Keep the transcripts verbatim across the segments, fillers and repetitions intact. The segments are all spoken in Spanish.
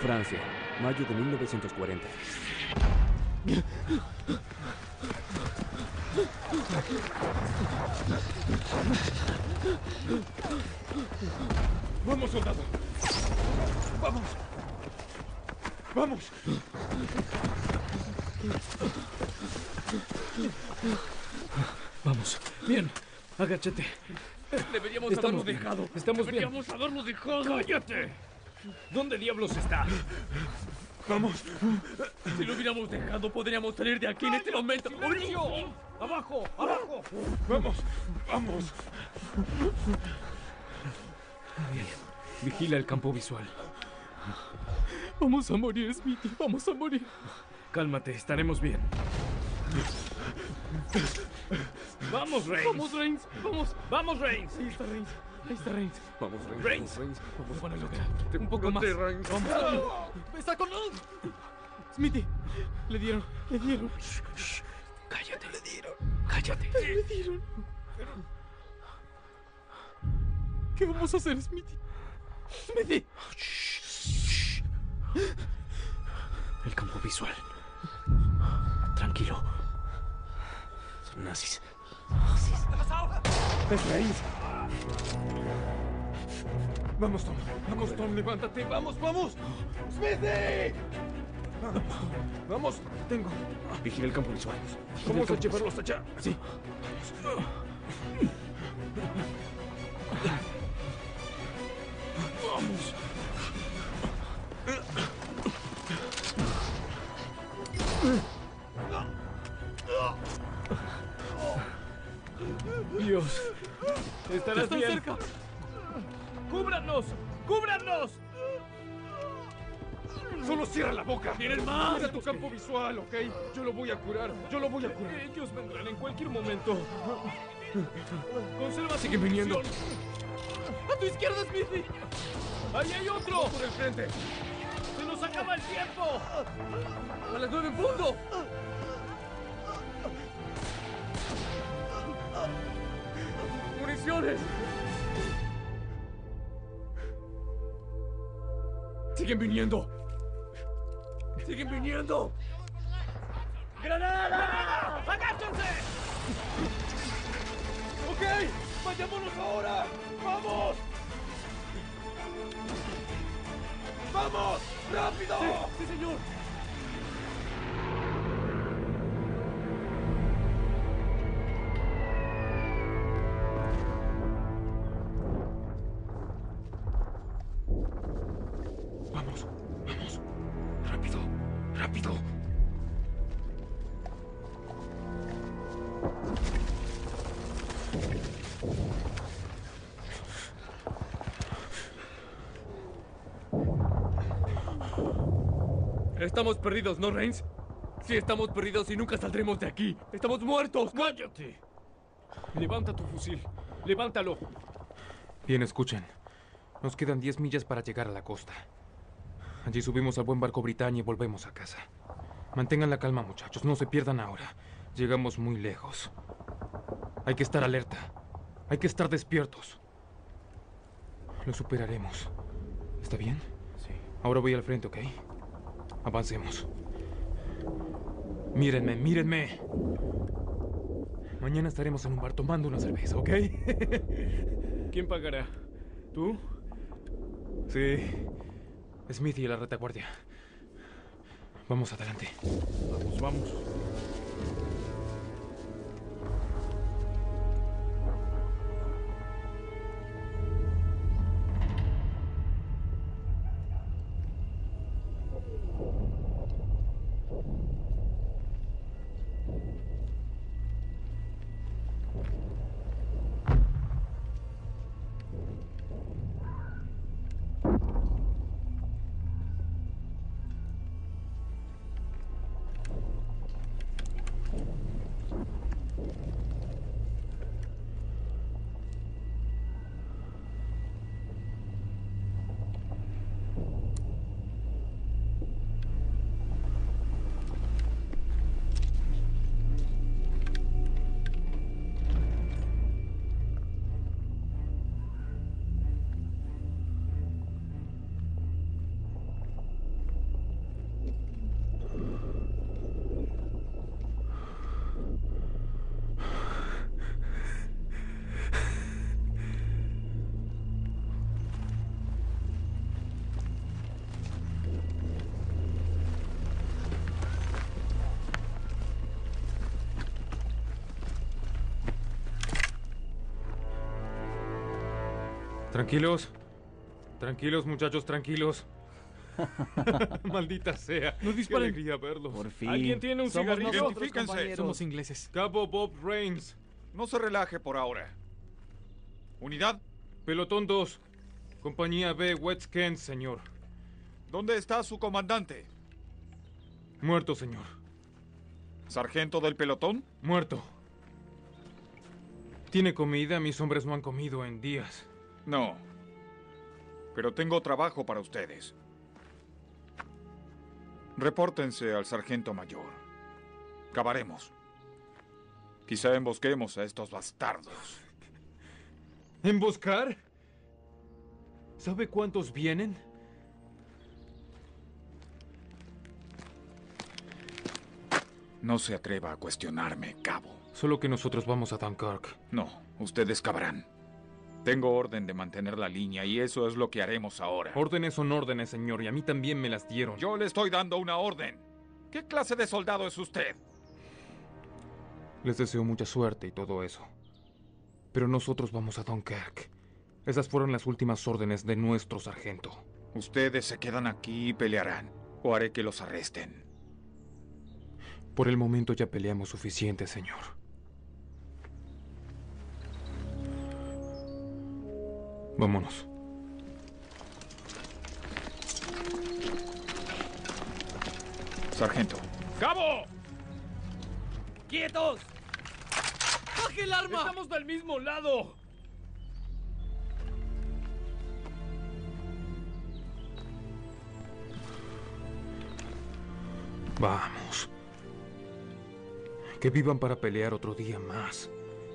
Francia, mayo de mil novecientos cuarenta. ¡Vamos, soldado! ¡Vamos! ¡Vamos! Vamos. Bien. Agáchate. Deberíamos Estamos haberlo bien. dejado. Estamos Deberíamos bien. haberlo dejado. ¡Cállate! ¿Dónde diablos está? ¡Vamos! Si lo hubiéramos dejado, podríamos salir de aquí en este momento. ¡Silencio! ¡Abajo! ¡Abajo! ¡Vamos! ¡Vamos! Bien. Vigila el campo visual. Vamos a morir, Smithy. Vamos a morir. Cálmate, estaremos bien. ¡Vamos, Reigns! ¡Vamos, Reigns! ¡Vamos! ¡Vamos, Reigns! Ahí está Reigns. Ahí está Reigns. Vamos, Reigns. Reigns. Reigns. Vamos, van a lograr. Un poco más. Reigns. Vamos. ¡Está con nosotros! Smithy, le dieron, le dieron. Shh, shh. Cállate. Le dieron. Cállate. Le dieron. ¿Qué vamos a hacer, Smithy? Smithy. Shh, shh. El campo visual. Tranquilo. Son nazis. Nazis. ¡Es Reigns! Vamos, Tom. Vamos, Tom, levántate. ¡Vamos, vamos! ¡Smithy! Vamos, tengo. Vigila el campo visual. Vamos a llevarlos allá. Sí. Vamos. Dios. Estarás Están bien. cerca. ¡Cúbranos! ¡Cúbranos! Solo cierra la boca. ¡Tienen más! Mira tu campo visual, ¿ok? Yo lo voy a curar. Yo lo voy a curar. Ellos vendrán en cualquier momento. Conserva. Siguen viniendo. ¡A tu izquierda, Smithy! ¡Ahí hay otro! Por el frente. ¡Se nos acaba el tiempo! A las nueve en punto. ¡Municiones! ¡Siguen viniendo! ¡Siguen viniendo! ¡Granada! ¡Agáchense! ¡Ok! ¡Vayámonos ahora! ¡Vamos! ¡Vamos! ¡Rápido! ¡Sí, sí, señor! Vamos, vamos. Rápido, rápido. Estamos perdidos, ¿no, Reigns? Sí, estamos perdidos y nunca saldremos de aquí. ¡Estamos muertos! ¡Cállate! Levanta tu fusil. Levántalo. Bien, escuchen. Nos quedan diez millas para llegar a la costa. Allí subimos al buen barco Britannia y volvemos a casa. Mantengan la calma, muchachos. No se pierdan ahora. Llegamos muy lejos. Hay que estar alerta. Hay que estar despiertos. Lo superaremos. ¿Está bien? Sí. Ahora voy al frente, ¿ok? Avancemos. Mírenme, mírenme. Mañana estaremos en un bar tomando una cerveza, ¿ok? ¿Quién pagará? ¿Tú? Sí. Smithy y la retaguardia. Vamos adelante. Vamos, vamos. Tranquilos. Tranquilos, muchachos, tranquilos. Maldita sea. No disparen. Qué alegría verlos. Por fin. ¿Alguien tiene un Somos cigarrillo? nosotros, Identifíquense. compañeros. Somos ingleses. Cabo Bob Rains. No se relaje por ahora. Unidad, Pelotón dos. Compañía B, West Kent, señor. ¿dónde está su comandante? Muerto, señor. ¿Sargento del pelotón? Muerto. ¿Tiene comida? Mis hombres no han comido en días. No. Pero tengo trabajo para ustedes. Repórtense al sargento mayor. Cavaremos. Quizá embosquemos a estos bastardos. ¿Emboscar? ¿Sabe cuántos vienen? No se atreva a cuestionarme, cabo. Solo que nosotros vamos a Dunkirk. No, ustedes cavarán. Tengo orden de mantener la línea y eso es lo que haremos ahora. Órdenes son órdenes, señor, y a mí también me las dieron. Yo le estoy dando una orden. ¿Qué clase de soldado es usted? Les deseo mucha suerte y todo eso. Pero nosotros vamos a Dunkirk. Esas fueron las últimas órdenes de nuestro sargento. Ustedes se quedan aquí y pelearán, o haré que los arresten. Por el momento ya peleamos suficiente, señor. Vámonos. Sargento. ¡Cabo! ¡Quietos! ¡Baje el arma! ¡Estamos del mismo lado! Vamos. Que vivan para pelear otro día más.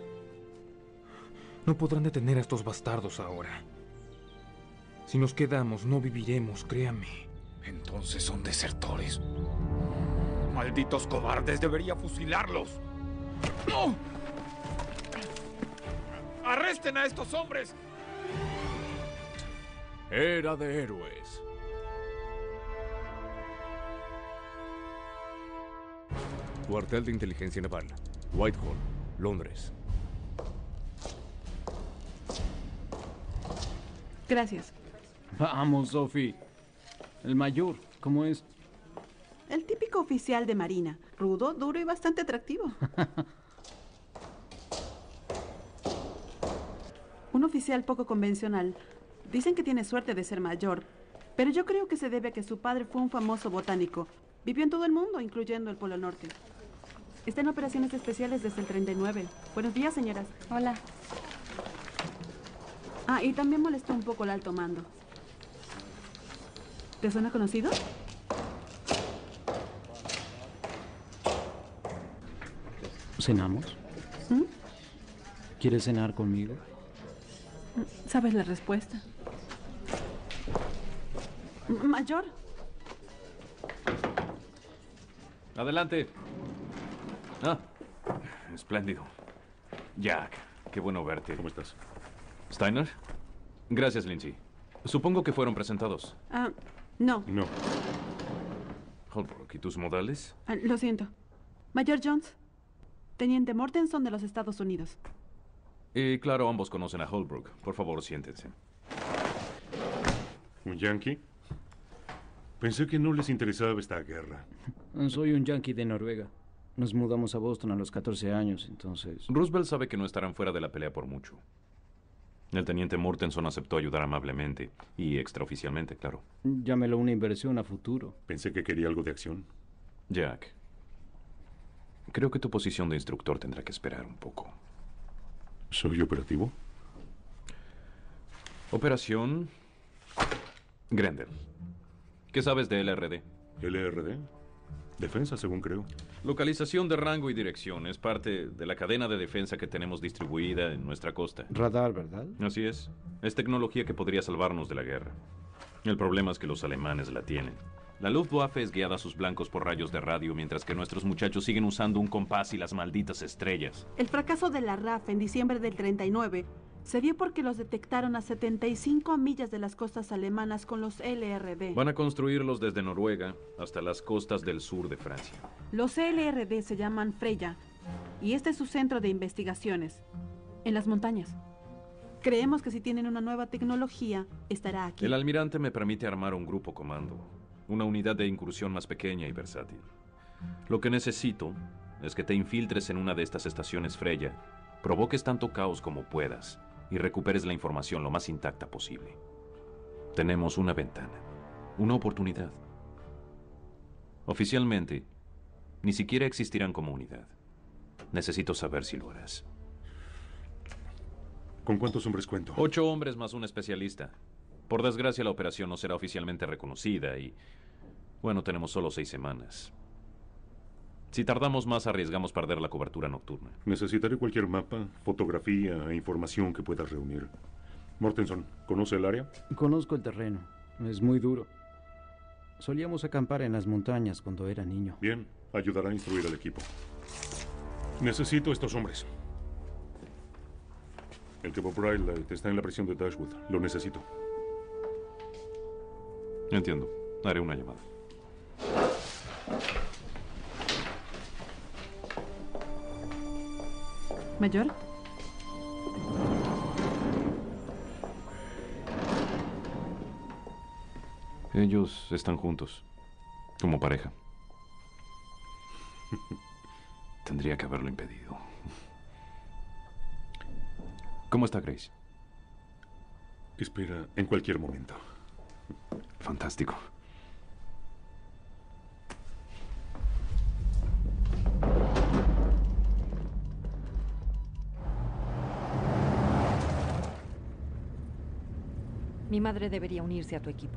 No podrán detener a estos bastardos ahora. Si nos quedamos, no viviremos, créanme. Entonces son desertores. Malditos cobardes, debería fusilarlos. ¡No! ¡Arresten a estos hombres! Era de héroes. Cuartel de Inteligencia Naval, Whitehall, Londres. Gracias. Vamos, Sophie. El mayor, ¿cómo es? El típico oficial de marina. Rudo, duro y bastante atractivo. Un oficial poco convencional. Dicen que tiene suerte de ser mayor, pero yo creo que se debe a que su padre fue un famoso botánico. Vivió en todo el mundo, incluyendo el Polo Norte. Está en operaciones especiales desde el treinta y nueve. Buenos días, señoras. Hola. Ah, y también molestó un poco el alto mando. ¿Te suena conocido? ¿Cenamos? ¿Mm? ¿Quieres cenar conmigo? ¿Sabes la respuesta? M- Mayor. Adelante. Ah, espléndido. Jack, qué bueno verte. ¿Cómo estás? ¿Steiner? Gracias, Lindsay. Supongo que fueron presentados. Ah, no. No. Holbrook, ¿y tus modales? Ah, lo siento. Mayor Jones. Teniente Mortenson de los Estados Unidos. Y claro, ambos conocen a Holbrook. Por favor, siéntense. ¿Un yankee? Pensé que no les interesaba esta guerra. Soy un yankee de Noruega. Nos mudamos a Boston a los catorce años, entonces... Roosevelt sabe que no estarán fuera de la pelea por mucho. El teniente Mortenson aceptó ayudar amablemente y extraoficialmente, claro. Llámelo una inversión a futuro. Pensé que quería algo de acción. Jack, creo que tu posición de instructor tendrá que esperar un poco. ¿Soy operativo? Operación Grendel. ¿Qué sabes de L R D? ¿L R D? Defensa, según creo. Localización de rango y dirección. Es parte de la cadena de defensa que tenemos distribuida en nuestra costa. Radar, ¿verdad? Así es. Es tecnología que podría salvarnos de la guerra. El problema es que los alemanes la tienen. La Luftwaffe es guiada a sus blancos por rayos de radio, mientras que nuestros muchachos siguen usando un compás y las malditas estrellas. El fracaso de la R A F en diciembre del treinta y nueve se dio porque los detectaron a setenta y cinco millas de las costas alemanas con los L R D. Van a construirlos desde Noruega hasta las costas del sur de Francia. Los L R D se llaman Freya, y este es su centro de investigaciones, en las montañas. Creemos que si tienen una nueva tecnología, estará aquí. El almirante me permite armar un grupo comando, una unidad de incursión más pequeña y versátil. Lo que necesito es que te infiltres en una de estas estaciones Freya, provoques tanto caos como puedas y recuperes la información lo más intacta posible. Tenemos una ventana, una oportunidad. Oficialmente, ni siquiera existirán como unidad. Necesito saber si lo harás. ¿Con cuántos hombres cuento? Ocho hombres más un especialista. Por desgracia, la operación no será oficialmente reconocida y... bueno, tenemos solo seis semanas. Si tardamos más, arriesgamos perder la cobertura nocturna. Necesitaré cualquier mapa, fotografía e información que puedas reunir. Mortenson, ¿conoce el área? Conozco el terreno. Es muy duro. Solíamos acampar en las montañas cuando era niño. Bien, ayudará a instruir al equipo. Necesito estos hombres. El que Bob Riley está en la prisión de Dashwood. Lo necesito. Entiendo. Haré una llamada. ¿Mayor? Ellos están juntos, como pareja. Tendría que haberlo impedido. ¿Cómo está Grace? Espera en cualquier momento. Fantástico. Mi madre debería unirse a tu equipo.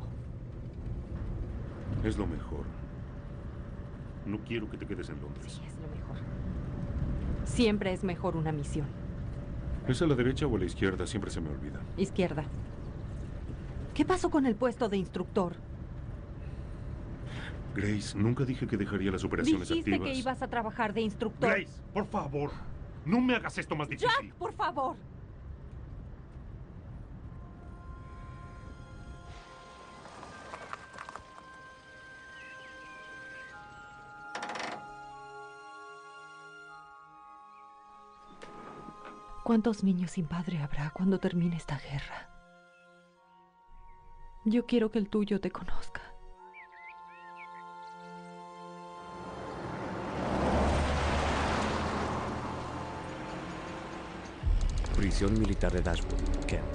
Es lo mejor. No quiero que te quedes en Londres. Sí, es lo mejor. Siempre es mejor una misión. ¿Es a la derecha o a la izquierda? Siempre se me olvida. Izquierda. ¿Qué pasó con el puesto de instructor? Grace, nunca dije que dejaría las operaciones Dijiste activas. que ibas a trabajar de instructor. Grace, por favor. No me hagas esto más difícil. Jack, por favor. ¿Cuántos niños sin padre habrá cuando termine esta guerra? Yo quiero que el tuyo te conozca. Prisión militar de Dashwood, Kent.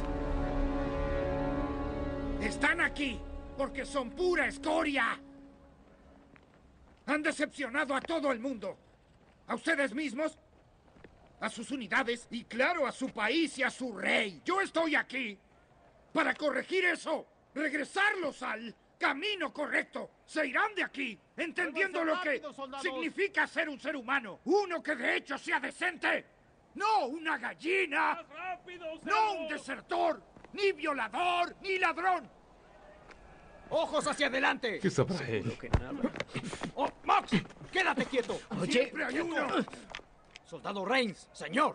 Están aquí porque son pura escoria. Han decepcionado a todo el mundo. A ustedes mismos, a sus unidades y, claro, a su país y a su rey. Yo estoy aquí para corregir eso, regresarlos al camino correcto. Se irán de aquí entendiendo lo que significa ser un ser humano. Uno que de hecho sea decente. No una gallina. No un desertor, ni violador, ni ladrón. ¡Ojos hacia adelante! ¿Qué sabrá él? Que nada. ¡Oh, Max! ¡Quédate quieto! Oye, siempre hay uno. Soldado Rains, señor.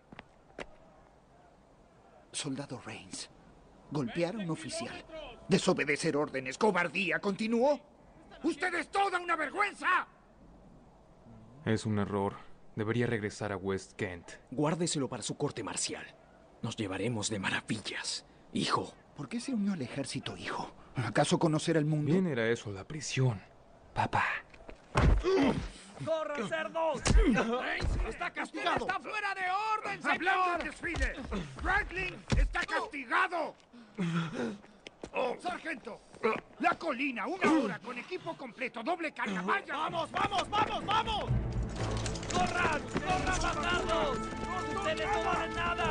Soldado Rains. Golpear a un oficial. Desobedecer órdenes. Cobardía. ¿Continuó? ¡Usted es toda una vergüenza! Es un error. Debería regresar a West Kent. Guárdeselo para su corte marcial. Nos llevaremos de maravillas, hijo. ¿Por qué se unió al ejército, hijo? ¿Acaso conocer el mundo? Bien era eso, la prisión. Papá. ¡Corran, cerdos! ¡Está castigado! ¡Está fuera de orden, señor! ¡Hablando del desfile! ¡Franklin está castigado! Oh, sargento, la colina, una hora con equipo completo, doble carga, vaya. ¡Vamos, vamos, vamos, vamos! ¡Corran! ¡Corran, bastardos! ¡Ustedes no valen nada!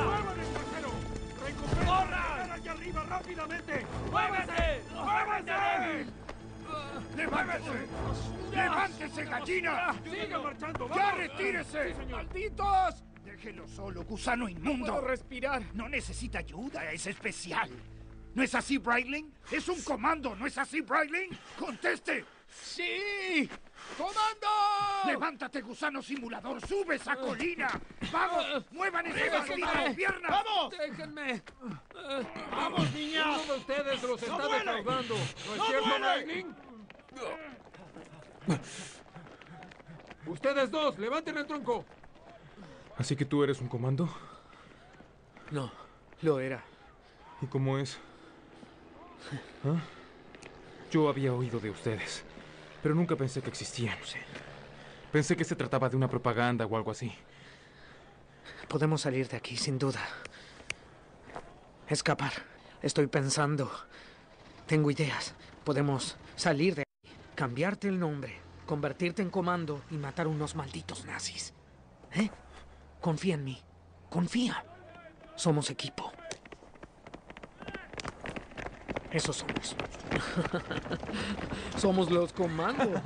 ¡Corran! ¡Allá arriba, rápidamente! ¡Muévese! ¡Muévese! ¡Levántese! ¡Levántese, gallina! ¡Siga marchando! ¡Ya retírese! Sí, ¡Malditos! Déjelo solo, gusano inmundo. No puedo respirar. No necesita ayuda, es especial. ¿No es así, Brightling? Es un comando, ¿no es así, Brightling? ¡Conteste! ¡Sí! ¡Comando! ¡Levántate, gusano simulador! ¡Sube esa colina! ¡Vamos! ¡Muevan esas malditas piernas! ¡Vamos! ¡Déjenme! ¡Vamos, niña! Uno de ustedes los está ¡No muere! defraudando. ¿No es ¡No cierto, muere! Lightning? Ustedes dos, levanten el tronco. ¿Así que tú eres un comando? No, Lo era. ¿Y cómo es? ¿Ah? Yo había oído de ustedes, pero nunca pensé que existían. Pensé que se trataba de una propaganda o algo así. Podemos salir de aquí, sin duda. Escapar. Estoy pensando. Tengo ideas. Podemos salir de aquí, cambiarte el nombre, convertirte en comando y matar unos malditos nazis. ¿Eh? Confía en mí. Confía. Somos equipo. Eso somos. Somos los comandos.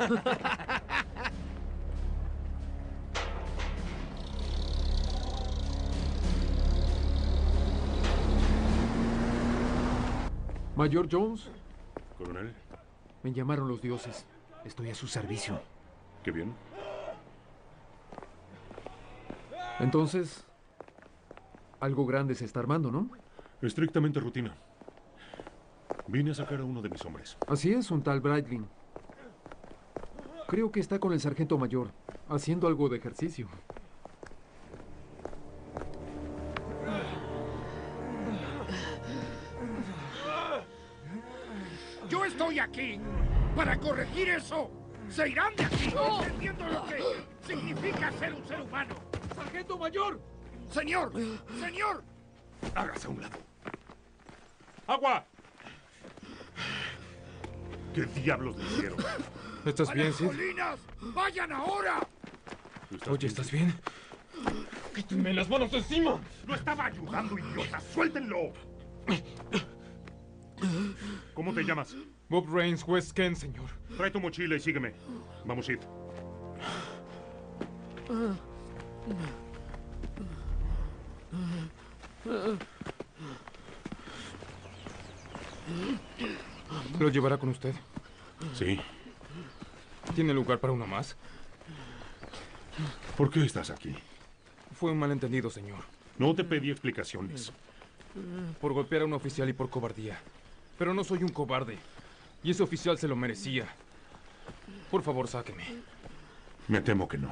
Mayor Jones. Coronel. Me llamaron los dioses. Estoy a su servicio. Qué bien. Entonces, algo grande se está armando, ¿no? Estrictamente rutina. Vine a sacar a uno de mis hombres. Así es, un tal Breitling. Creo que está con el sargento mayor, haciendo algo de ejercicio. Yo estoy aquí para corregir eso. Se irán de aquí entendiendo lo que significa ser un ser humano. ¡Sargento mayor! Señor, señor. Hágase a un lado. ¡Agua! ¿Qué diablos le hicieron? ¿Estás ¡A bien, las Sid? colinas! ¡Vayan ahora! Oye, ¿estás bien? ¡Quítenme las manos de encima! ¡Lo estaba ayudando, idiota! ¡Suéltenlo! ¿Cómo te llamas? Bob Rains, West Kent, señor. Trae tu mochila y sígueme. Vamos, Sid. ¿Lo llevará con usted? Sí. ¿Tiene lugar para uno más? ¿Por qué estás aquí? Fue un malentendido, señor. No te pedí explicaciones. Por golpear a un oficial y por cobardía. Pero no soy un cobarde. Y ese oficial se lo merecía. Por favor, sáqueme. Me temo que no.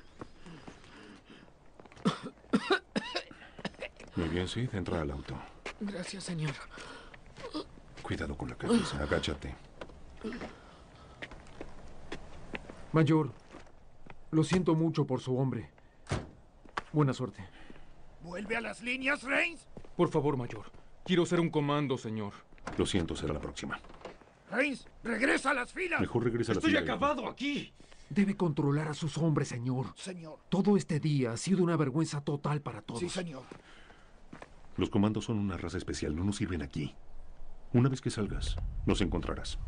Muy bien, Sid. Entra al auto. Gracias, señor. Cuidado con la cabeza. Agáchate. Mayor, lo siento mucho por su hombre. Buena suerte. ¿Vuelve a las líneas, Reigns? Por favor, mayor. Quiero ser un comando, señor. Lo siento, será la próxima. Reigns, regresa a las filas. Mejor regresa a la Estoy fila. acabado aquí. Debe controlar a sus hombres, señor. Señor. Todo este día ha sido una vergüenza total para todos. Sí, señor. Los comandos son una raza especial. No nos sirven aquí. Una vez que salgas, nos encontrarás.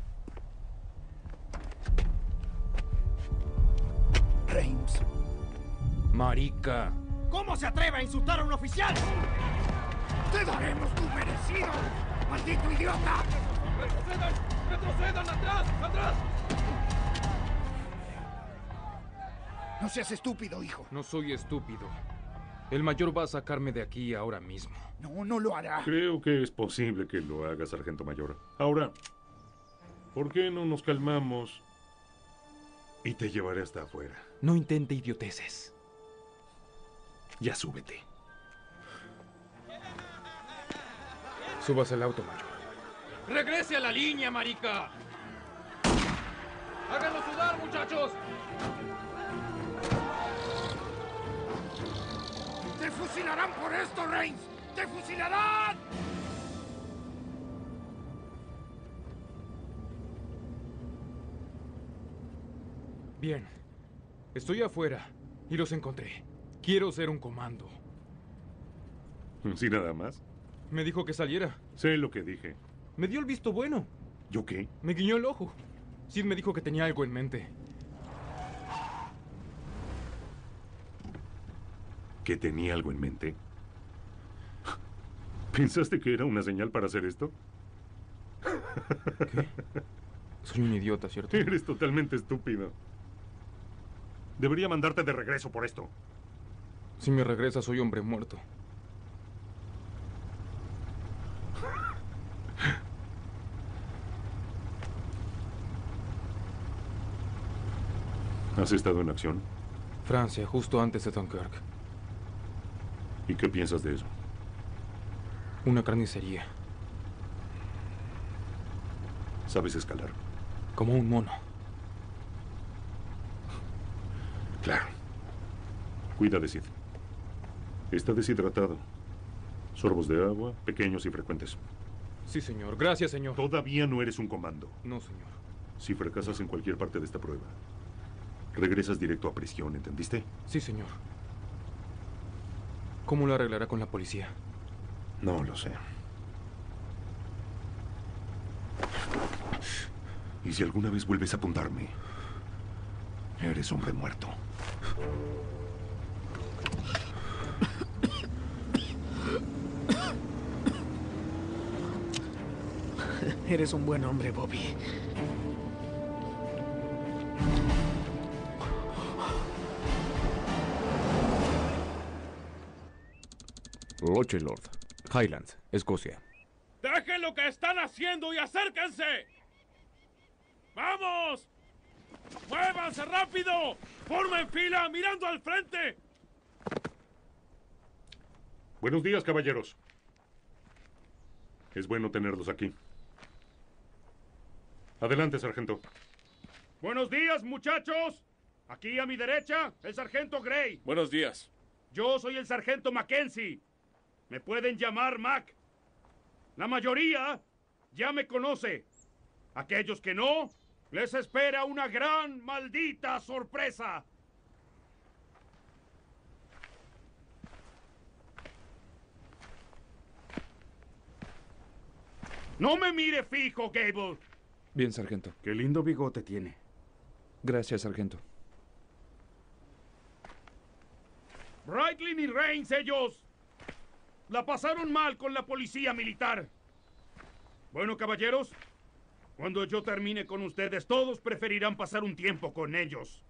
Reigns. Marica. ¿Cómo se atreve a insultar a un oficial? ¡Te daremos tu merecido! ¡Maldito idiota! ¡Retrocedan! ¡Retrocedan! ¡Atrás! ¡Atrás! No seas estúpido, hijo. No soy estúpido. El mayor va a sacarme de aquí ahora mismo. No, no lo hará. Creo que es posible que lo haga, sargento mayor. Ahora, ¿por qué no nos calmamos y te llevaré hasta afuera? No intente idioteces. Ya súbete. Subas al auto, mayor. ¡Regrese a la línea, marica! ¡Háganos sudar, muchachos! ¡Te fusilarán por esto, Reigns! ¡Te fusilarán! Bien. Estoy afuera y los encontré. Quiero ser un comando. ¿Sí nada más? Me dijo que saliera. Sé lo que dije. Me dio el visto bueno. ¿Yo qué? Me guiñó el ojo. Sid me dijo que tenía algo en mente. ¿Que tenía algo en mente? ¿Pensaste que era una señal para hacer esto? ¿Qué? Soy un idiota, ¿cierto? Eres totalmente estúpido. Debería mandarte de regreso por esto. Si me regresa, soy hombre muerto. ¿Has estado en acción? Francia, justo antes de Dunkirk. ¿Y qué piensas de eso? Una carnicería. ¿Sabes escalar? Como un mono. Claro. Cuida de Sid. Está deshidratado. Sorbos de agua, pequeños y frecuentes. Sí, señor. Gracias, señor. Todavía no eres un comando. No, señor. Si fracasas en cualquier parte de esta prueba, regresas directo a prisión, ¿entendiste? Sí, señor. ¿Cómo lo arreglará con la policía? No lo sé. Y si alguna vez vuelves a apuntarme, eres hombre muerto. Eres un buen hombre, Bobby. Lochelord, Highlands, Escocia. ¡Dejen lo que están haciendo y acérquense! ¡Vamos! ¡Muévanse rápido! ¡Formen fila mirando al frente! Buenos días, caballeros. Es bueno tenerlos aquí. Adelante, sargento. Buenos días, muchachos. Aquí a mi derecha, el sargento Gray. Buenos días. Yo soy el sargento Mackenzie. Me pueden llamar Mac. La mayoría ya me conoce. Aquellos que no, les espera una gran, maldita sorpresa. No me mire fijo, Gable. Bien, sargento. Qué lindo bigote tiene. Gracias, sargento. Brightling y Reigns, ellos la pasaron mal con la policía militar. Bueno, caballeros, cuando yo termine con ustedes, todos preferirán pasar un tiempo con ellos.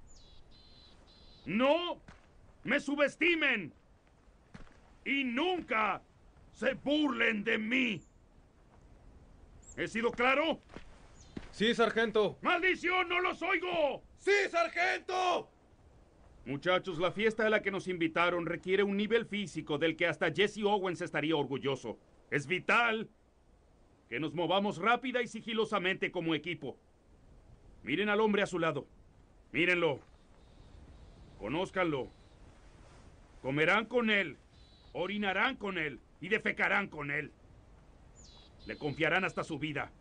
No me subestimen y nunca se burlen de mí. ¿He sido claro? Sí, sargento. ¡Maldición, no los oigo! ¡Sí, sargento! Muchachos, la fiesta a la que nos invitaron requiere un nivel físico del que hasta Jesse Owens estaría orgulloso. Es vital que nos movamos rápida y sigilosamente como equipo. Miren al hombre a su lado. Mírenlo. Conózcanlo. Comerán con él, orinarán con él y defecarán con él. Le confiarán hasta su vida.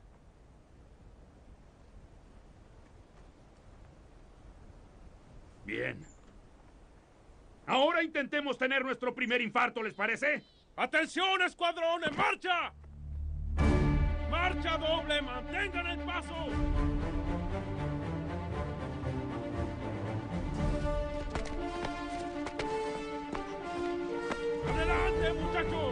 Bien. Ahora intentemos tener nuestro primer infarto, ¿les parece? ¡Atención, escuadrón! ¡En marcha! ¡Marcha doble! ¡Mantengan el paso! ¡Adelante, muchachos!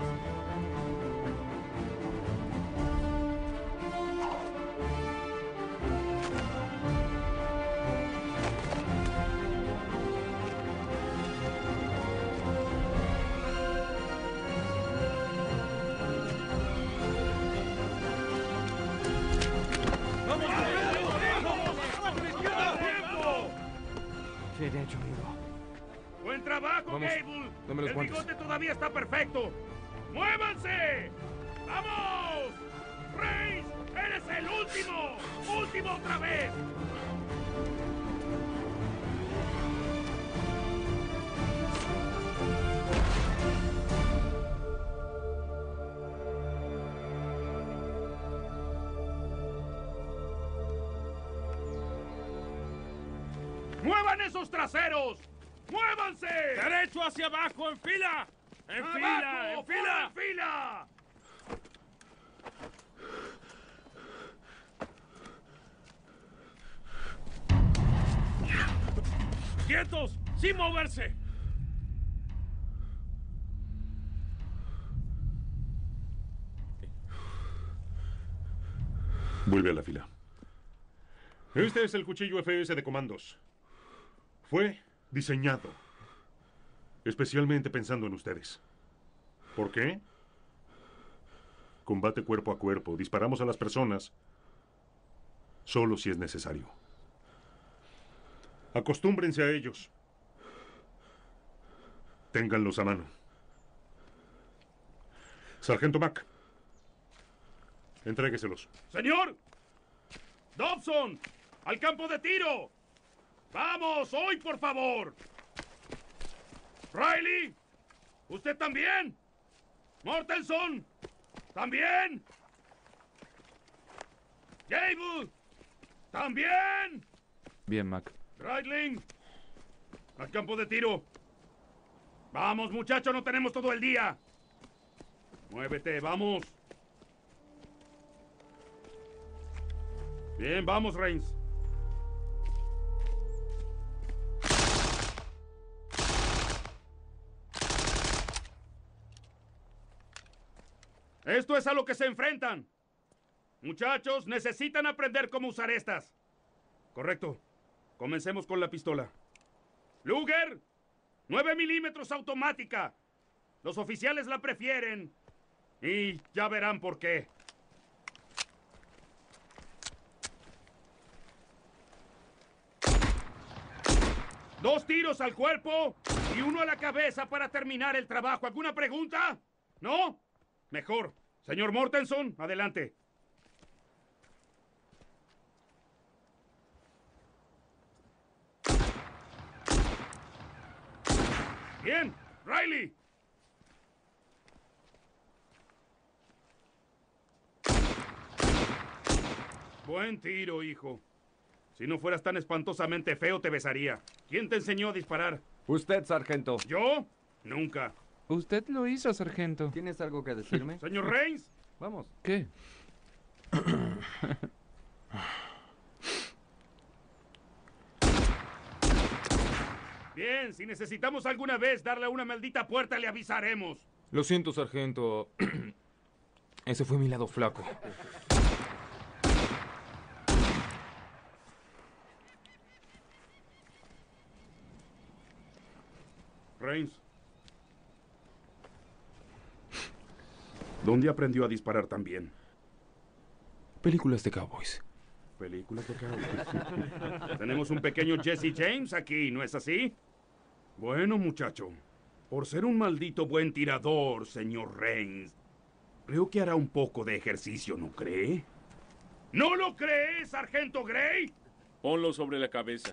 Bien hecho, amigo. ¡Buen trabajo, Vamos. Gable! Dame los El guantes. bigote todavía está perfecto. ¡Muévanse! ¡Vamos! ¡Reigns! ¡Eres el último! ¡Último otra vez! ¡Muevan esos traseros! ¡Muévanse! ¡Derecho hacia abajo, en fila! ¡En fila, en fila! ¡En fila! ¡Quietos! ¡Sin moverse! Vuelve a la fila. Este es el cuchillo F S de comandos. Fue diseñado especialmente pensando en ustedes. ¿Por qué? Combate cuerpo a cuerpo. Disparamos a las personas solo si es necesario. Acostúmbrense a ellos. Ténganlos a mano. Sargento Mack. Entrégueselos. ¡Señor! ¡Dobson! ¡Al campo de tiro! ¡Vamos, hoy, por favor! ¡Riley! ¿Usted también? ¡Mortenson! ¿También? ¡Gable! ¿También? Bien, Mac. ¡Reitling! ¡Al campo de tiro! ¡Vamos, muchacho! ¡No tenemos todo el día! ¡Muévete! ¡Vamos! Bien, vamos, Rains. Esto es a lo que se enfrentan. Muchachos, necesitan aprender cómo usar estas. Correcto. Comencemos con la pistola. Luger, nueve milímetros automática. Los oficiales la prefieren. Y ya verán por qué. Dos tiros al cuerpo y uno a la cabeza para terminar el trabajo. ¿Alguna pregunta? ¿No? Mejor. Señor Mortenson, adelante. Bien, Riley. Buen tiro, hijo. Si no fueras tan espantosamente feo, te besaría. ¿Quién te enseñó a disparar? Usted, sargento. ¿Yo? Nunca. Usted lo hizo, sargento. ¿Tienes algo que decirme? Señor Rains. Vamos. ¿Qué? Bien, si necesitamos alguna vez darle a una maldita puerta, le avisaremos. Lo siento, sargento. Ese fue mi lado flaco. Rains. ¿Dónde aprendió a disparar tan bien? Películas de cowboys. Películas de cowboys. Tenemos un pequeño Jesse James aquí, ¿no es así? Bueno, muchacho. Por ser un maldito buen tirador, señor Rains, creo que hará un poco de ejercicio, ¿no cree? ¿No lo cree, sargento Gray? Ponlo sobre la cabeza.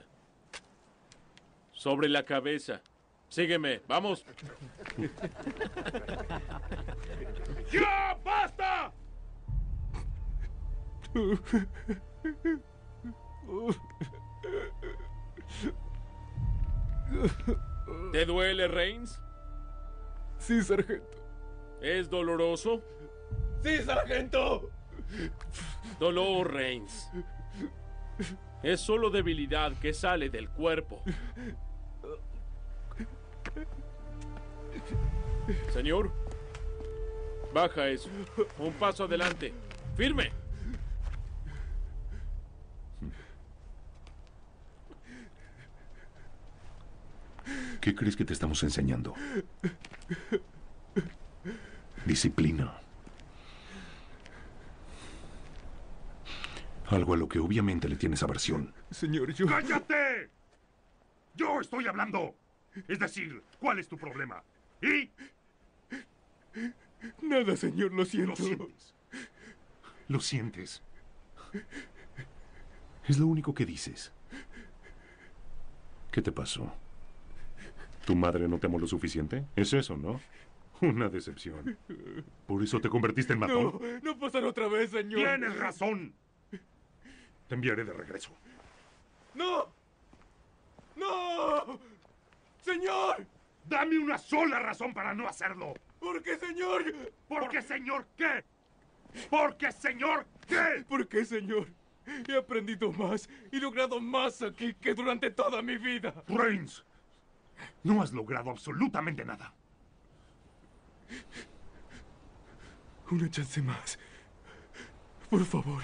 Sobre la cabeza. Sígueme, vamos. ¡Ya, basta! ¿Te duele, Rains? Sí, sargento. ¿Es doloroso? ¡Sí, sargento! Dolor, Rains. Es solo debilidad que sale del cuerpo. Señor, baja eso. Un paso adelante. ¡Firme! ¿Qué crees que te estamos enseñando? Disciplina. Algo a lo que obviamente le tienes aversión. Señor, yo... ¡Cállate! ¡Yo estoy hablando! Es decir, ¿cuál es tu problema? ¿Y? Nada, señor, lo siento. Lo sientes. Lo sientes. Es lo único que dices. ¿Qué te pasó? ¿Tu madre no te amó lo suficiente? Es eso, ¿no? Una decepción. ¿Por eso te convertiste en matón? No, no pasará otra vez, señor. Tienes razón. Te enviaré de regreso. ¡No! ¡No! ¡Señor! ¡Dame una sola razón para no hacerlo! ¿Por qué, señor? ¿Por qué, señor, qué? ¿Por qué, señor, qué? ¿Por qué, señor? He aprendido más y logrado más aquí que durante toda mi vida. Rains, no has logrado absolutamente nada. Una chance más. Por favor.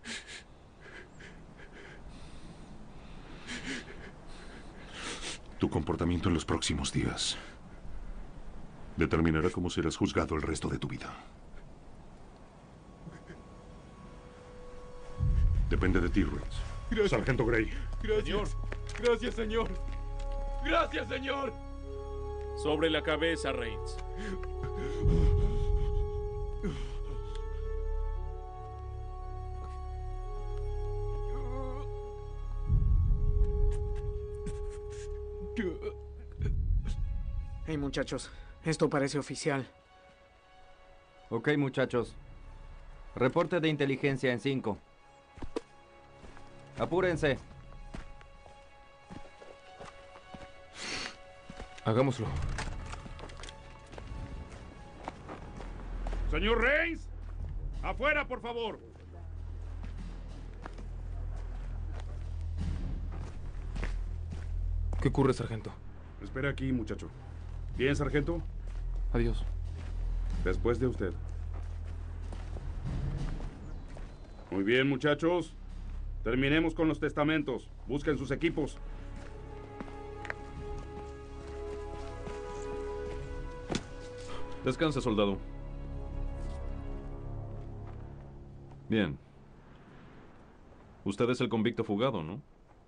Tu comportamiento en los próximos días determinará cómo serás juzgado el resto de tu vida. Depende de ti, Rains. Gracias. Sargento Gray. Gracias. Señor. Gracias, señor. Gracias, señor. Sobre la cabeza, Rains. Hey, muchachos, esto parece oficial. Ok, muchachos. Reporte de inteligencia en cinco. Apúrense. Hagámoslo. Señor Reigns, afuera, por favor. ¿Qué ocurre, sargento? Espera aquí, muchacho. Bien, sargento. Adiós. Después de usted. Muy bien, muchachos. Terminemos con los testamentos. Busquen sus equipos. Descanse, soldado. Bien. Usted es el convicto fugado, ¿no?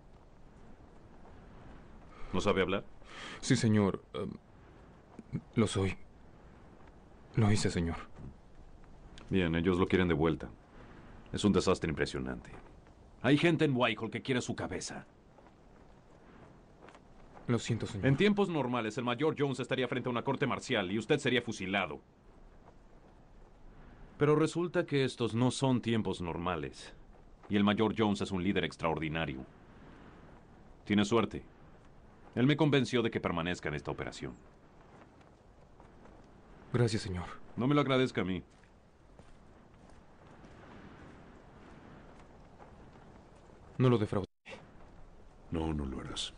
¿No sabe hablar? Sí, señor. Um, lo soy. Lo hice, señor. Bien, ellos lo quieren de vuelta. Es un desastre impresionante. Hay gente en Whitehall que quiere su cabeza. Lo siento, señor. En tiempos normales, el mayor Jones estaría frente a una corte marcial y usted sería fusilado. Pero resulta que estos no son tiempos normales. Y el mayor Jones es un líder extraordinario. Tiene suerte. Él me convenció de que permanezca en esta operación. Gracias, señor. No me lo agradezca a mí. No lo defraudé. No, no lo harás.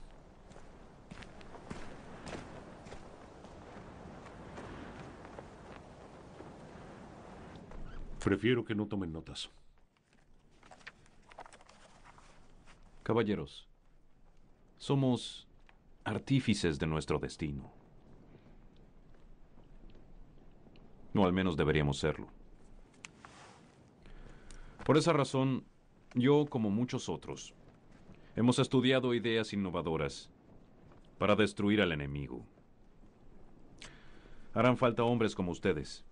Prefiero que no tomen notas. Caballeros, somos artífices de nuestro destino. O al menos deberíamos serlo. Por esa razón, yo, como muchos otros, hemos estudiado ideas innovadoras para destruir al enemigo. Harán falta hombres como ustedes.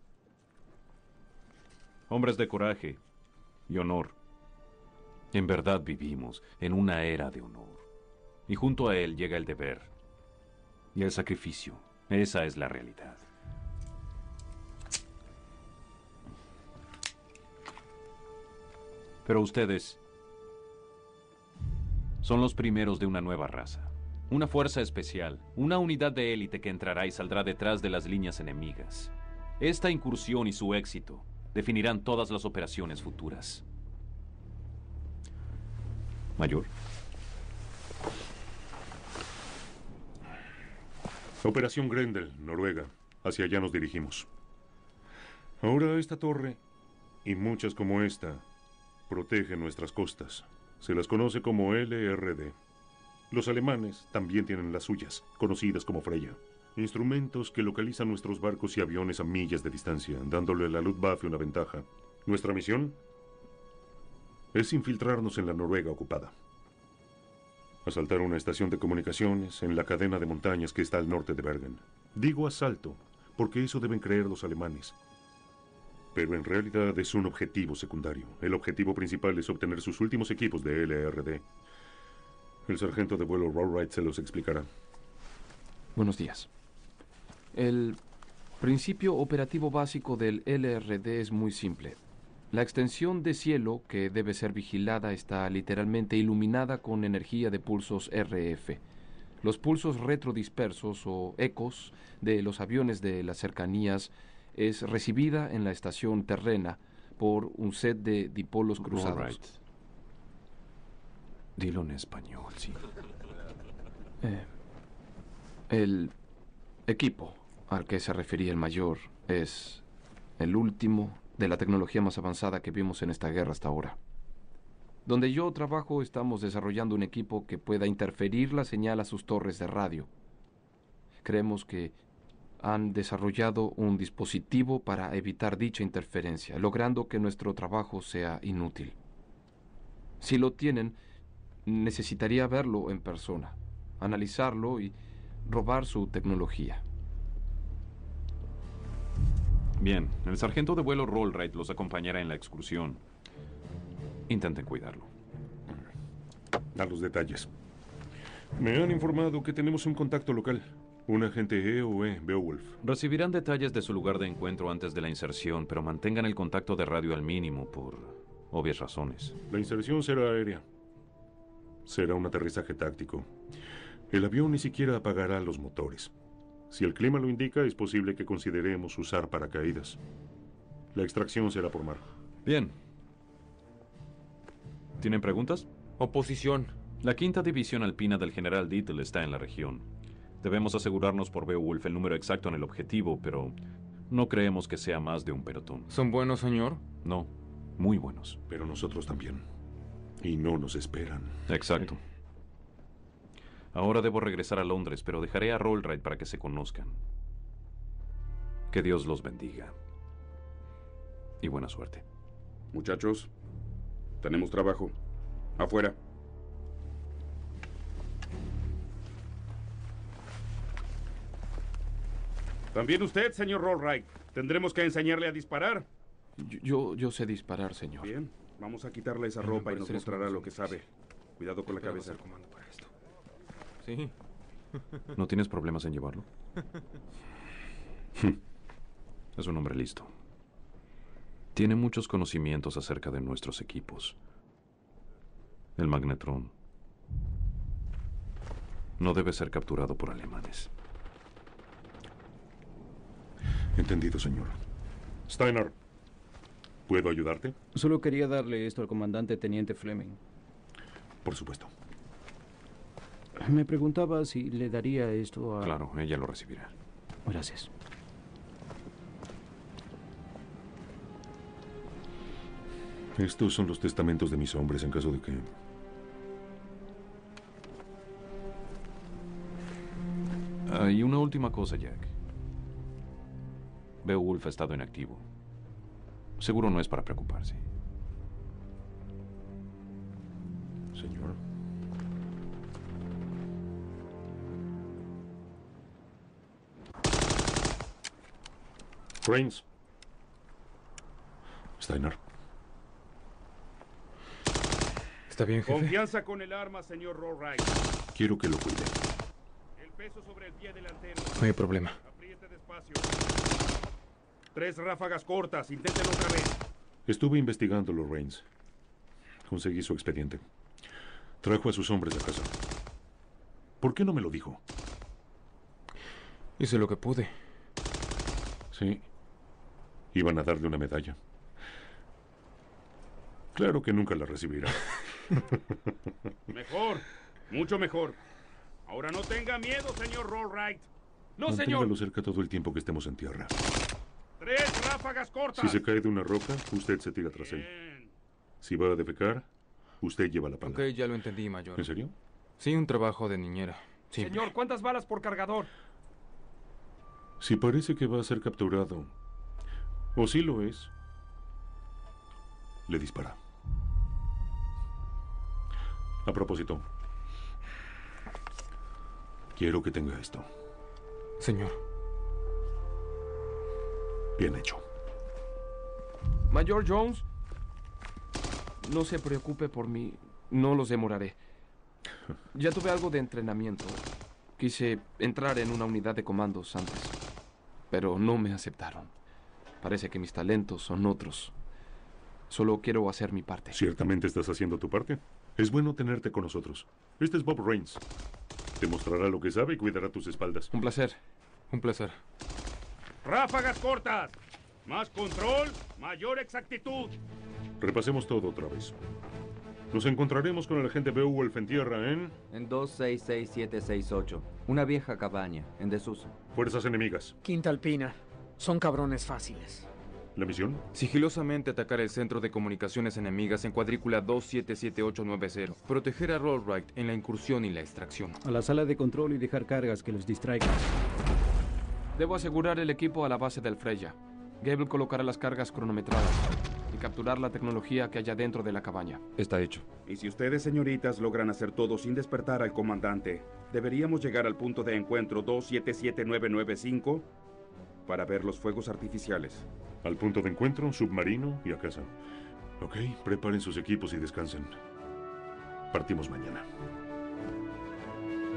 Hombres de coraje y honor. En verdad vivimos en una era de honor. Y junto a él llega el deber y el sacrificio. Esa es la realidad. Pero ustedes son los primeros de una nueva raza. Una fuerza especial, una unidad de élite que entrará y saldrá detrás de las líneas enemigas. Esta incursión y su éxito definirán todas las operaciones futuras. Mayor. Operación Grendel, Noruega. Hacia allá nos dirigimos. Ahora esta torre, y muchas como esta, protege nuestras costas. Se las conoce como L R D. Los alemanes también tienen las suyas, conocidas como Freya. Instrumentos que localizan nuestros barcos y aviones a millas de distancia, dándole a la Luftwaffe una ventaja. Nuestra misión es infiltrarnos en la Noruega ocupada. Asaltar una estación de comunicaciones en la cadena de montañas que está al norte de Bergen. Digo asalto, porque eso deben creer los alemanes. Pero en realidad es un objetivo secundario. El objetivo principal es obtener sus últimos equipos de L R D. El sargento de vuelo Rollright se los explicará. Buenos días. El principio operativo básico del L R D es muy simple. La extensión de cielo que debe ser vigilada está literalmente iluminada con energía de pulsos R F. Los pulsos retrodispersos o ecos de los aviones de las cercanías es recibida en la estación terrena por un set de dipolos cruzados. Rollright. Dilo en español, sí. Eh, el equipo al que se refería el mayor es el último de la tecnología más avanzada que vimos en esta guerra hasta ahora. Donde yo trabajo estamos desarrollando un equipo que pueda interferir la señal a sus torres de radio. Creemos que han desarrollado un dispositivo para evitar dicha interferencia, logrando que nuestro trabajo sea inútil. Si lo tienen, necesitaría verlo en persona, analizarlo y robar su tecnología. Bien, el sargento de vuelo Rollright los acompañará en la excursión. Intenten cuidarlo. Da los detalles. Me han informado que tenemos un contacto local. Un agente E O E, Beowulf. Recibirán detalles de su lugar de encuentro antes de la inserción, pero mantengan el contacto de radio al mínimo por obvias razones. La inserción será aérea. Será un aterrizaje táctico. El avión ni siquiera apagará los motores. Si el clima lo indica, es posible que consideremos usar paracaídas. La extracción será por mar. Bien. ¿Tienen preguntas? Oposición. La quinta división alpina del general Dietl está en la región. Debemos asegurarnos por Beowulf el número exacto en el objetivo, pero no creemos que sea más de un pelotón. ¿Son buenos, señor? No, muy buenos. Pero nosotros también. Y no nos esperan. Exacto. Ahora debo regresar a Londres, pero dejaré a Rollright para que se conozcan. Que Dios los bendiga. Y buena suerte. Muchachos, tenemos trabajo. Afuera. También usted, señor Rollright. Tendremos que enseñarle a disparar. Yo, yo sé disparar, señor. Bien, vamos a quitarle esa ropa y nos mostrará lo que sabe. Cuidado con la cabeza. Sí. ¿No tienes problemas en llevarlo? Es un hombre listo. Tiene muchos conocimientos acerca de nuestros equipos. El magnetrón no debe ser capturado por alemanes. Entendido, señor. Steiner, ¿puedo ayudarte? Solo quería darle esto al comandante Teniente Fleming. Por supuesto. Me preguntaba si le daría esto a... Claro, ella lo recibirá. Gracias. Estos son los testamentos de mis hombres en caso de que... Ah, y una última cosa, Jack. Beowulf ha estado inactivo. Seguro no es para preocuparse. Señor. Reigns. Steiner. ¿Está bien, jefe? Confianza con el arma, señor Rollright. Quiero que lo cuide. El peso sobre el pie delantero. No hay problema. Apriete despacio. Tres ráfagas cortas. Inténtelo otra vez. Estuve investigándolo, Reigns. Conseguí su expediente. Trajo a sus hombres a casa. ¿Por qué no me lo dijo? Hice lo que pude. Sí. Iban a darle una medalla. Claro que nunca la recibirá. Mejor. Mucho mejor. Ahora no tenga miedo, señor Rollright. No, señor. Manténgalo cerca todo el tiempo que estemos en tierra. Tres ráfagas cortas. Si se cae de una roca, usted se tira tras él. Si va a defecar, usted lleva la pala. Ok, ya lo entendí, mayor. ¿En serio? Sí, un trabajo de niñera. Simple. Señor, ¿cuántas balas por cargador? Si parece que va a ser capturado, o si lo es, le dispara. A propósito, quiero que tenga esto. Señor. Bien hecho. Mayor Jones, no se preocupe por mí. No los demoraré. Ya tuve algo de entrenamiento. Quise entrar en una unidad de comandos antes, pero no me aceptaron. Parece que mis talentos son otros. Solo quiero hacer mi parte. ¿Ciertamente estás haciendo tu parte? Es bueno tenerte con nosotros. Este es Bob Reigns. Te mostrará lo que sabe y cuidará tus espaldas. Un placer. Un placer. Ráfagas cortas. Más control, mayor exactitud. Repasemos todo otra vez. Nos encontraremos con el agente Beowulf en tierra en... En dos seis seis siete seis ocho. Una vieja cabaña, en desuso. Fuerzas enemigas. Quinta Alpina. Son cabrones fáciles. ¿La misión? Sigilosamente atacar el centro de comunicaciones enemigas en cuadrícula dos siete siete ocho nueve cero. Proteger a Rollright en la incursión y la extracción. A la sala de control y dejar cargas que los distraigan. Debo asegurar el equipo a la base del Freya. Gable colocará las cargas cronometradas y capturar la tecnología que haya dentro de la cabaña. Está hecho. Y si ustedes, señoritas, logran hacer todo sin despertar al comandante, deberíamos llegar al punto de encuentro dos siete siete nueve nueve cinco para ver los fuegos artificiales. Al punto de encuentro, submarino y a casa. Ok, preparen sus equipos y descansen. Partimos mañana.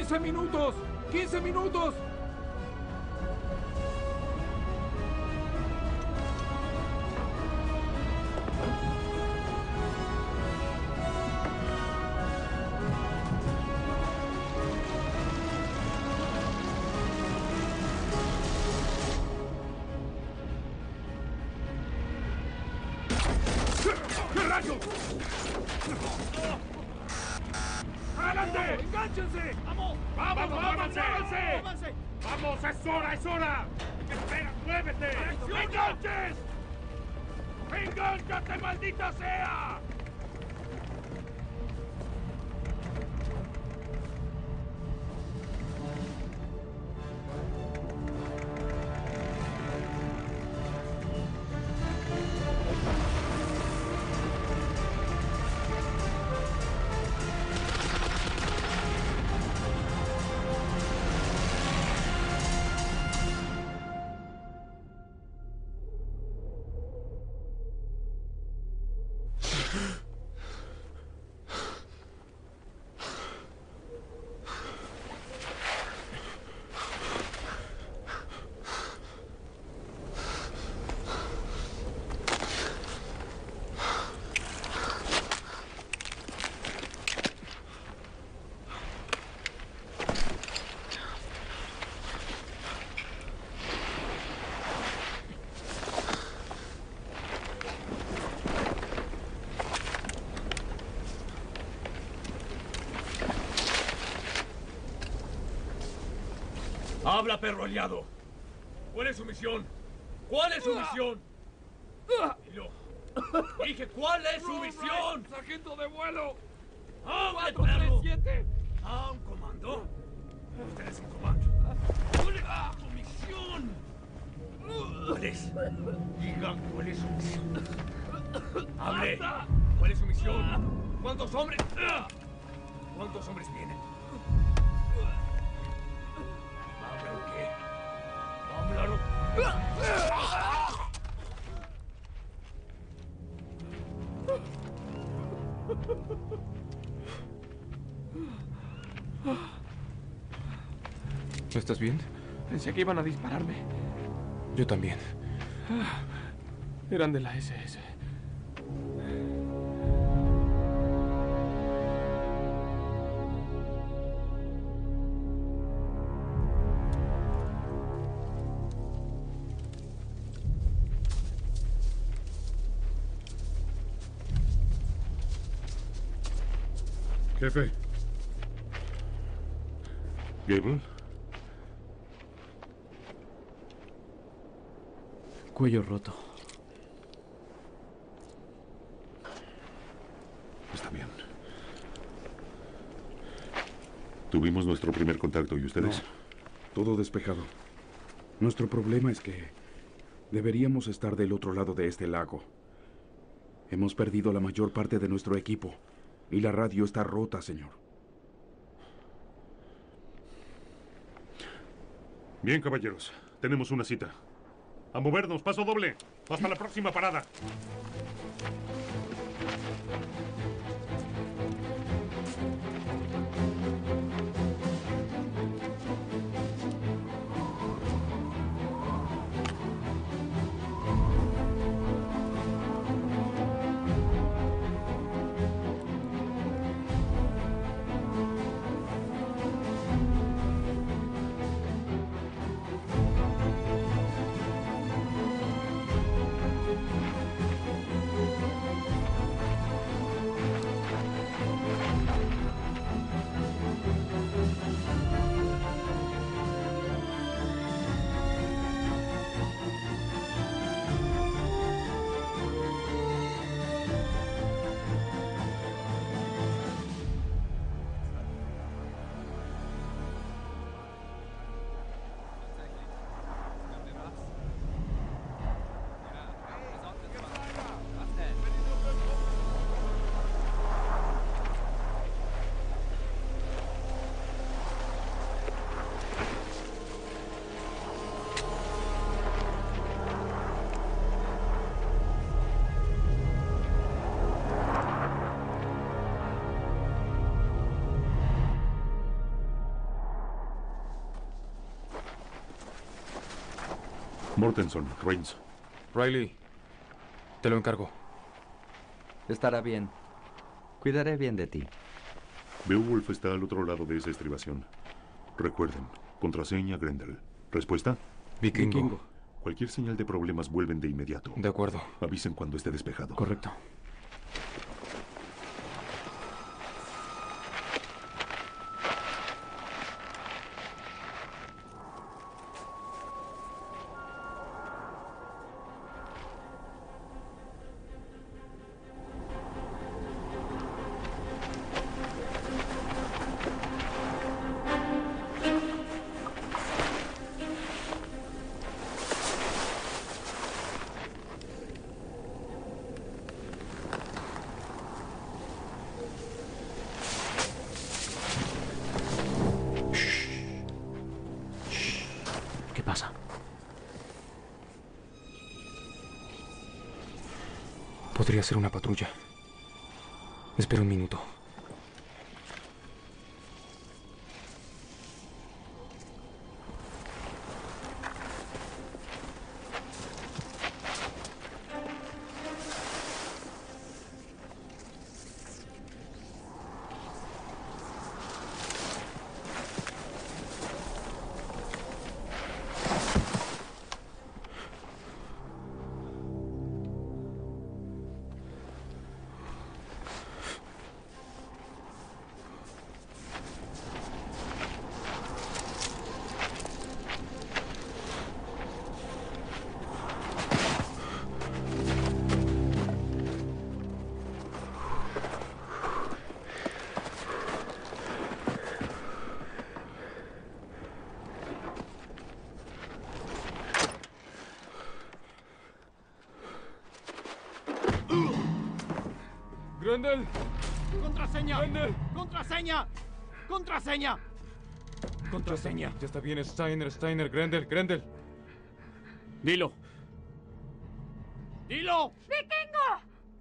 ¡quince minutos! ¡quince minutos! ¡Qué rayos! ¡Adelante! ¡Engánchense! ¡Vamos! ¡Vamos, ¡Muévanse! muévanse! ¡Vamos, es hora, es hora! ¡Espera, muévete! ¡Enganches! ¡Engánchate, maldita sea! ¡Habla, perro aliado! ¿Cuál es su misión? ¿Cuál es su misión? Dilo. Dije, ¿cuál es su misión? ¡Sargento de vuelo! ¡Hable, cuatro tres perro! siete! ¿Ah, un comando? Usted es un comando. ¿Cuál es su misión? ¿Cuál es? Diga, ¿cuál es su misión? ¡Hable! ¿Cuál es su misión? ¿Cuántos hombres? ¿Cuántos hombres vienen? ¿Habla qué? ¿Háblalo? ¿Estás bien? Pensé que iban a dispararme. Yo también. Eran de la ese ese. Jefe. ¿Gable? Cuello roto. Está bien. Tuvimos nuestro primer contacto, ¿y ustedes? No, todo despejado. Nuestro problema es que deberíamos estar del otro lado de este lago. Hemos perdido la mayor parte de nuestro equipo y la radio está rota, señor. Bien, caballeros. Tenemos una cita. A movernos, paso doble. Hasta la próxima parada. Mortenson, Rains. Riley, te lo encargo. Estará bien. Cuidaré bien de ti. Beowulf está al otro lado de esa estribación. Recuerden, contraseña Grendel. ¿Respuesta? Vikingo. Vikingo. Cualquier señal de problemas vuelven de inmediato. De acuerdo. Avisen cuando esté despejado. Correcto. Podría ser una patrulla. Espera un minuto. ¡Grendel! ¡Contraseña! ¡Grendel! ¡Contraseña! ¡Contraseña! ¡Contraseña! Ya está bien, Steiner, Steiner, Grendel, Grendel. Dilo. ¡Dilo! ¡Vikingo!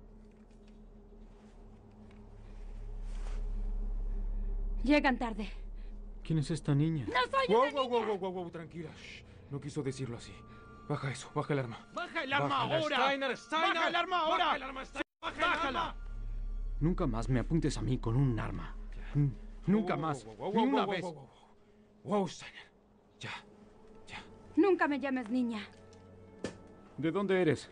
Llegan tarde. ¿Quién es esta niña? ¡No soy wow, una wow, niña! wow, wow, wow, tranquila. Shh. No quiso decirlo así. Baja eso, baja el arma. ¡Baja el arma Bájala, ahora! Steiner, Steiner. ¡Baja el arma ahora! ¡Baja el arma, Steiner! ¡Baja el ¡Bájala! arma! Nunca más me apuntes a mí con un arma. N- Nunca Wow, wow, más. wow, wow, Ni wow, una wow, vez. wow, wow, wow. Wow, Steiner. Ya. Nunca me llames niña. ¿De dónde eres?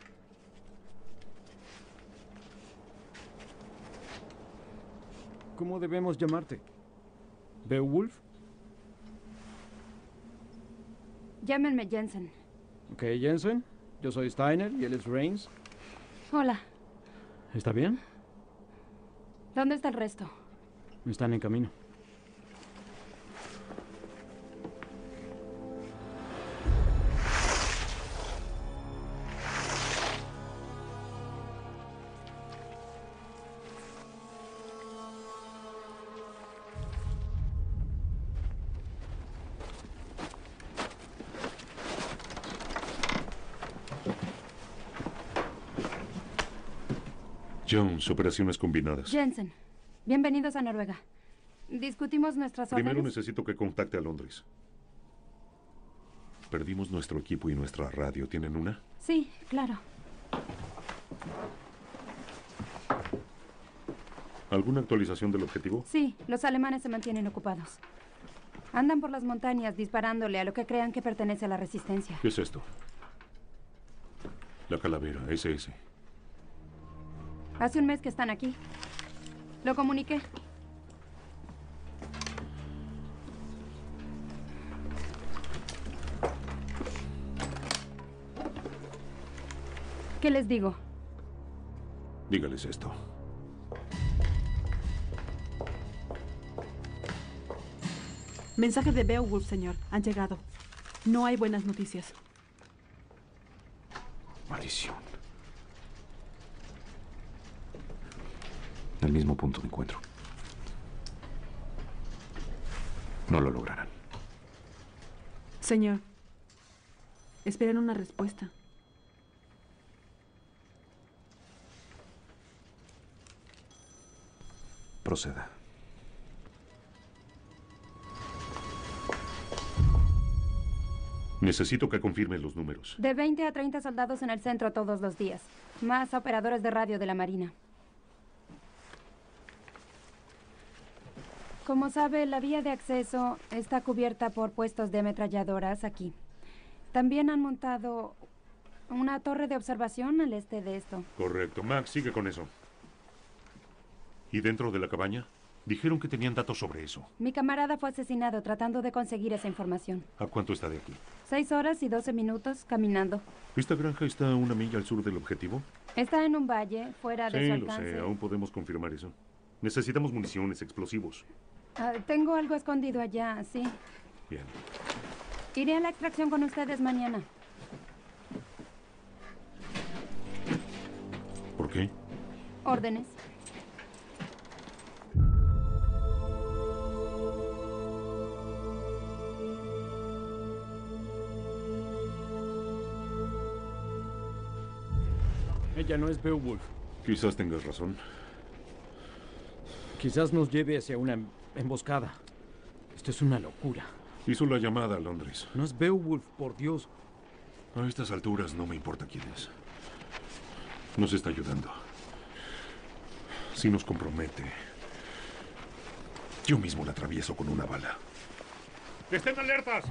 ¿Cómo debemos llamarte? ¿Beowulf? Llámenme Jensen. Ok, Jensen. Yo soy Steiner y él es Rains. Hola. ¿Está bien? ¿Dónde está el resto? Están en camino. Jones, operaciones combinadas. Jensen, bienvenidos a Noruega. Discutimos nuestras órdenes. Primero necesito que contacte a Londres. Perdimos nuestro equipo y nuestra radio. ¿Tienen una? Sí, claro. ¿Alguna actualización del objetivo? Sí, los alemanes se mantienen ocupados. Andan por las montañas disparándole a lo que crean que pertenece a la resistencia. ¿Qué es esto? La calavera, ese ese. Hace un mes que están aquí. Lo comuniqué. ¿Qué les digo? Dígales esto. Mensaje de Beowulf, señor. Han llegado. No hay buenas noticias. Maldición. En el mismo punto de encuentro. No lo lograrán. Señor, esperen una respuesta. Proceda. Necesito que confirmes los números. De veinte a treinta soldados en el centro todos los días. Más operadores de radio de la Marina. Como sabe, la vía de acceso está cubierta por puestos de ametralladoras aquí. También han montado una torre de observación al este de esto. Correcto. Max, sigue con eso. ¿Y dentro de la cabaña? Dijeron que tenían datos sobre eso. Mi camarada fue asesinado tratando de conseguir esa información. ¿A cuánto está de aquí? Seis horas y doce minutos caminando. ¿Esta granja está a una milla al sur del objetivo? Está en un valle, fuera de Sí, su lo alcance. sé. Aún podemos confirmar eso. Necesitamos municiones, explosivos. Ah, tengo algo escondido allá, sí. Bien. Iré a la extracción con ustedes mañana. ¿Por qué? Órdenes. Ella no es Beowulf. Quizás tengas razón. Quizás nos lleve hacia una emboscada. Esto es una locura. Hizo la llamada a Londres. No es Beowulf, por Dios. A estas alturas no me importa quién es. Nos está ayudando. Si nos compromete, yo mismo la atravieso con una bala. ¡Estén alertas!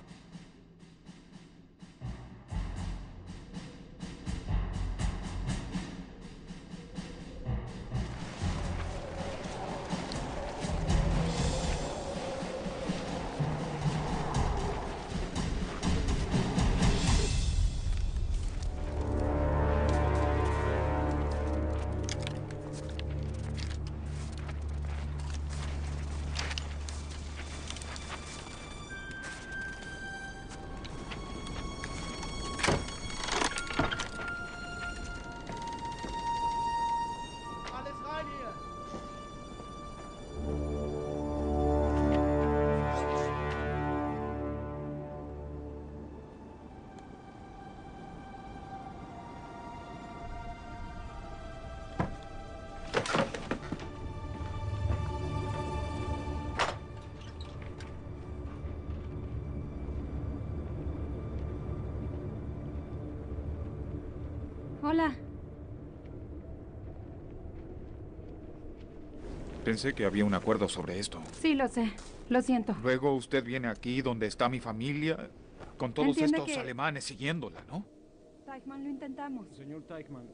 Hola. Pensé que había un acuerdo sobre esto. Sí, lo sé. Lo siento. Luego usted viene aquí donde está mi familia, con todos Entiende estos que- alemanes siguiéndola, ¿no? Teichmann, lo intentamos. Señor Teichmann,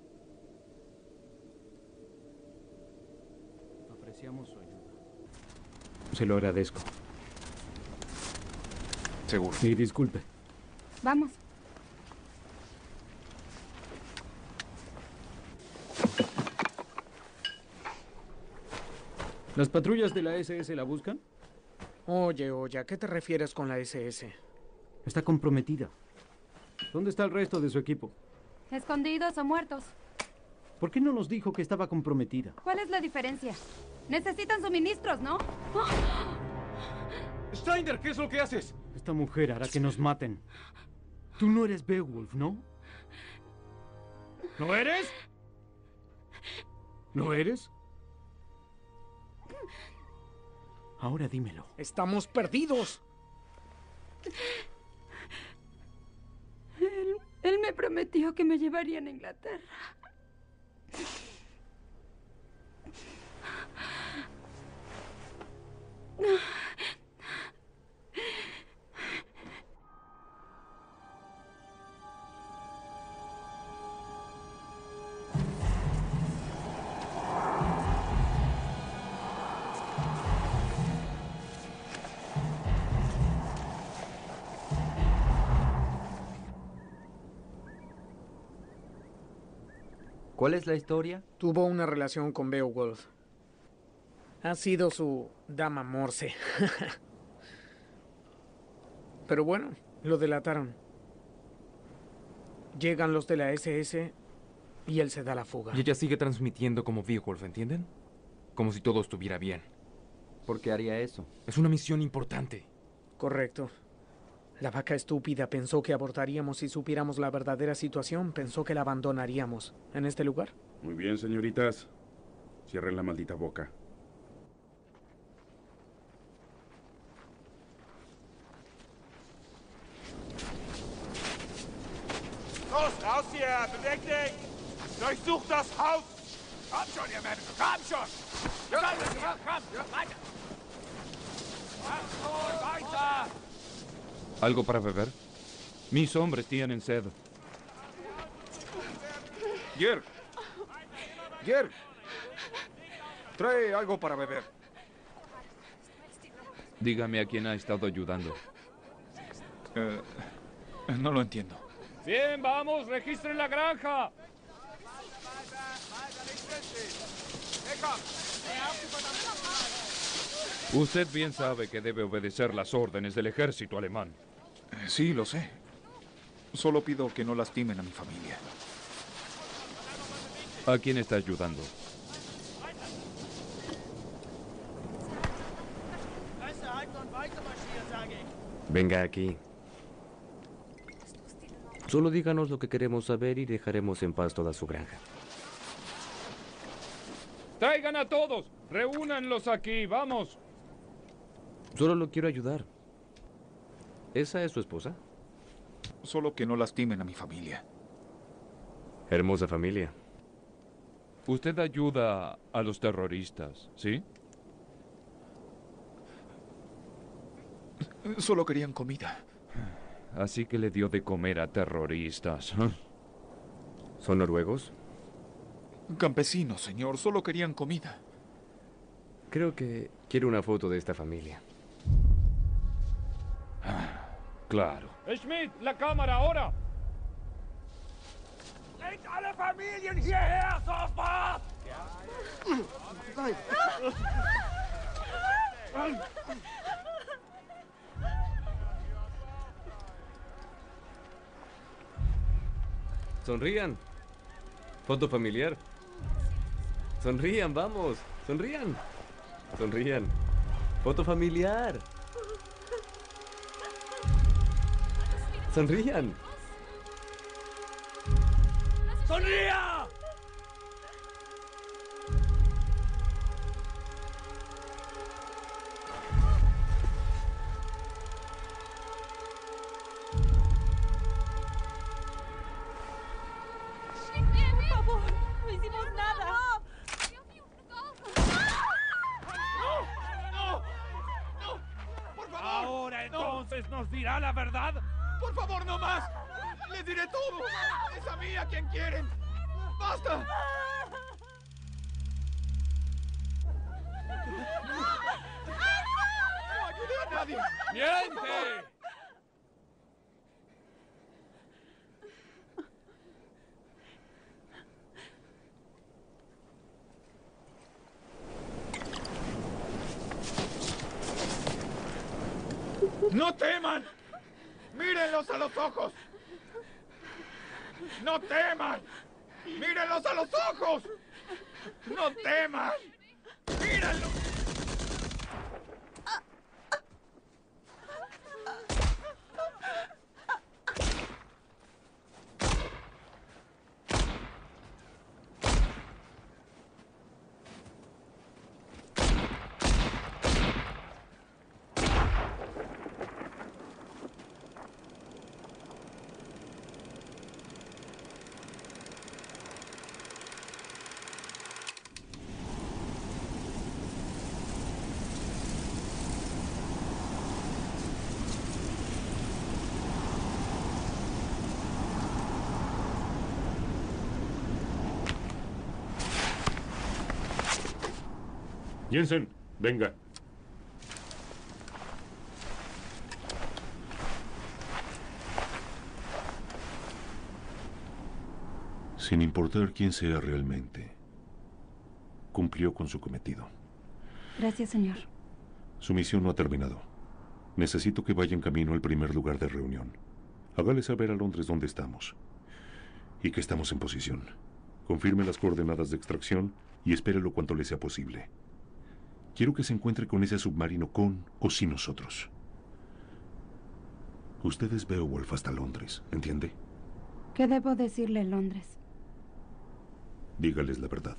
apreciamos su ayuda. Se lo agradezco. Seguro. Y disculpe. Vamos. ¿Las patrullas de la S S la buscan? Oye, oye, ¿a qué te refieres con la S S? Está comprometida. ¿Dónde está el resto de su equipo? ¿Escondidos o muertos? ¿Por qué no nos dijo que estaba comprometida? ¿Cuál es la diferencia? Necesitan suministros, ¿no? Steiner, ¿qué es lo que haces? Esta mujer hará que nos maten. Tú no eres Beowulf, ¿no? ¿No eres? ¿No eres? Ahora dímelo. Estamos perdidos. Él, él me prometió que me llevarían a Inglaterra. ¿Cuál es la historia? Tuvo una relación con Beowulf. Ha sido su dama Morse. Pero bueno, lo delataron. Llegan los de la S S y él se da la fuga. Y ella sigue transmitiendo como Beowulf, ¿entienden? Como si todo estuviera bien. ¿Por qué haría eso? Es una misión importante. Correcto. La vaca estúpida pensó que abortaríamos si supiéramos la verdadera situación. Pensó que la abandonaríamos en este lugar. Muy bien, señoritas. Cierren la maldita boca. Los, raus hier! Beweg dich! Durchsucht das Haus! Komm schon, ihr Männer! Komm schon! Komm, komm, komm! Weiter! ¡Weiter! ¿Algo para beber? Mis hombres tienen sed. Jerk. Jerk. Trae algo para beber. Dígame a quién ha estado ayudando. Eh, no lo entiendo. Bien, vamos, registren la granja. Usted bien sabe que debe obedecer las órdenes del ejército alemán. Eh, sí, lo sé. Solo pido que no lastimen a mi familia. ¿A quién está ayudando? Venga aquí. Solo díganos lo que queremos saber y dejaremos en paz toda su granja. ¡Traigan a todos! ¡Reúnanlos aquí! ¡Vamos! Solo lo quiero ayudar. ¿Esa es su esposa? Solo que no lastimen a mi familia. Hermosa familia. Usted ayuda a los terroristas, ¿sí? Solo querían comida. Así que le dio de comer a terroristas. ¿Son noruegos? Campesinos, señor. Solo querían comida. Creo que quiero una foto de esta familia. Claro. Schmidt, la cámara ahora. Bringt alle Familien hierher, sofort! Sonrían. Foto familiar. Sonrían, vamos. Sonrían. Sonrían. Foto familiar. Sonrían. ¡Sonría! Por favor, no hicimos nada. ¡No! ¡No! ¡No! ¡Por favor! Ahora entonces nos dirá la verdad. ¡Por favor, no más! ¡Les diré todo! ¡Es a mí a quien quieren! ¡Basta! ¡No ayudé a nadie! ¡Miente! ¡No teman! ¡Mírenlos a los ojos! ¡No teman! ¡Mírenlos a los ojos! ¡No teman! ¡Mírenlos! Jensen, venga. Sin importar quién sea realmente, cumplió con su cometido. Gracias, señor. Su misión no ha terminado. Necesito que vaya en camino al primer lugar de reunión. Hágale saber a Londres dónde estamos y que estamos en posición. Confirme las coordenadas de extracción y espérelo cuanto le sea posible. Quiero que se encuentre con ese submarino con o sin nosotros. Usted es Beowulf hasta Londres, ¿entiende? ¿Qué debo decirle en Londres? Dígales la verdad.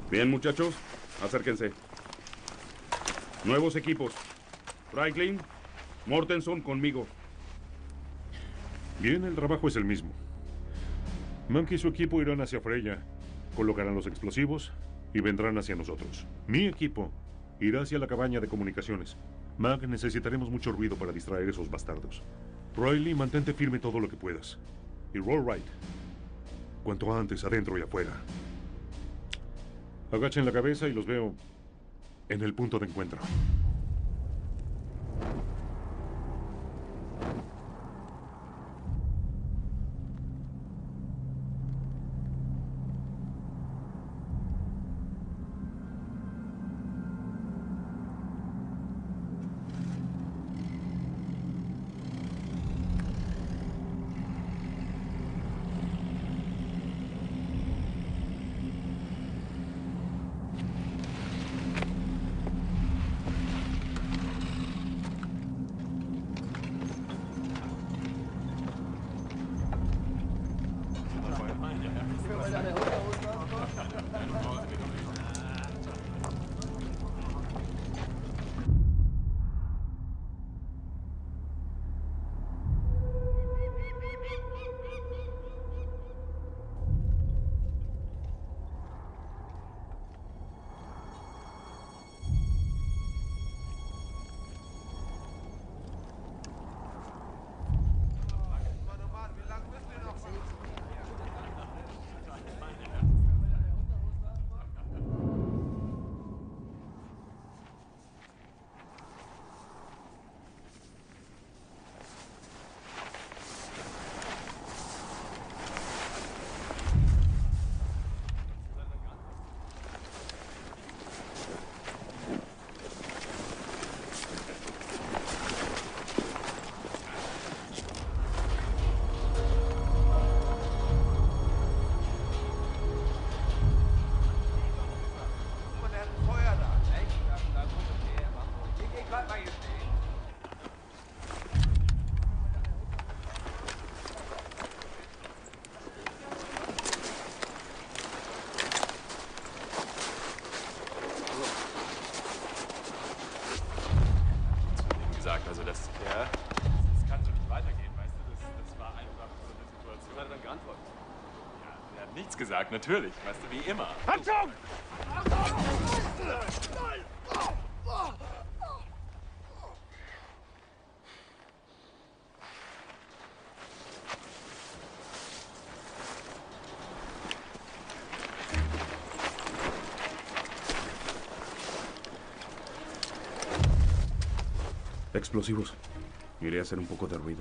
Bien, muchachos, acérquense. Nuevos equipos. Franklin, Mortenson conmigo. Bien, el trabajo es el mismo. Mank y su equipo irán hacia Freya, colocarán los explosivos y vendrán hacia nosotros. Mi equipo irá hacia la cabaña de comunicaciones. Mank, necesitaremos mucho ruido para distraer a esos bastardos. Riley, mantente firme todo lo que puedas. Y roll right. Cuanto antes, adentro y afuera. Agachen la cabeza y los veo en el punto de encuentro. Also das, ja, das kann so nicht weitergehen, weißt du? Das, das war einfach so eine Situation. Was hat er dann geantwortet? Ja, er hat nichts gesagt, natürlich, weißt du, wie immer. Achtung! Explosivos. Iré a hacer un poco de ruido.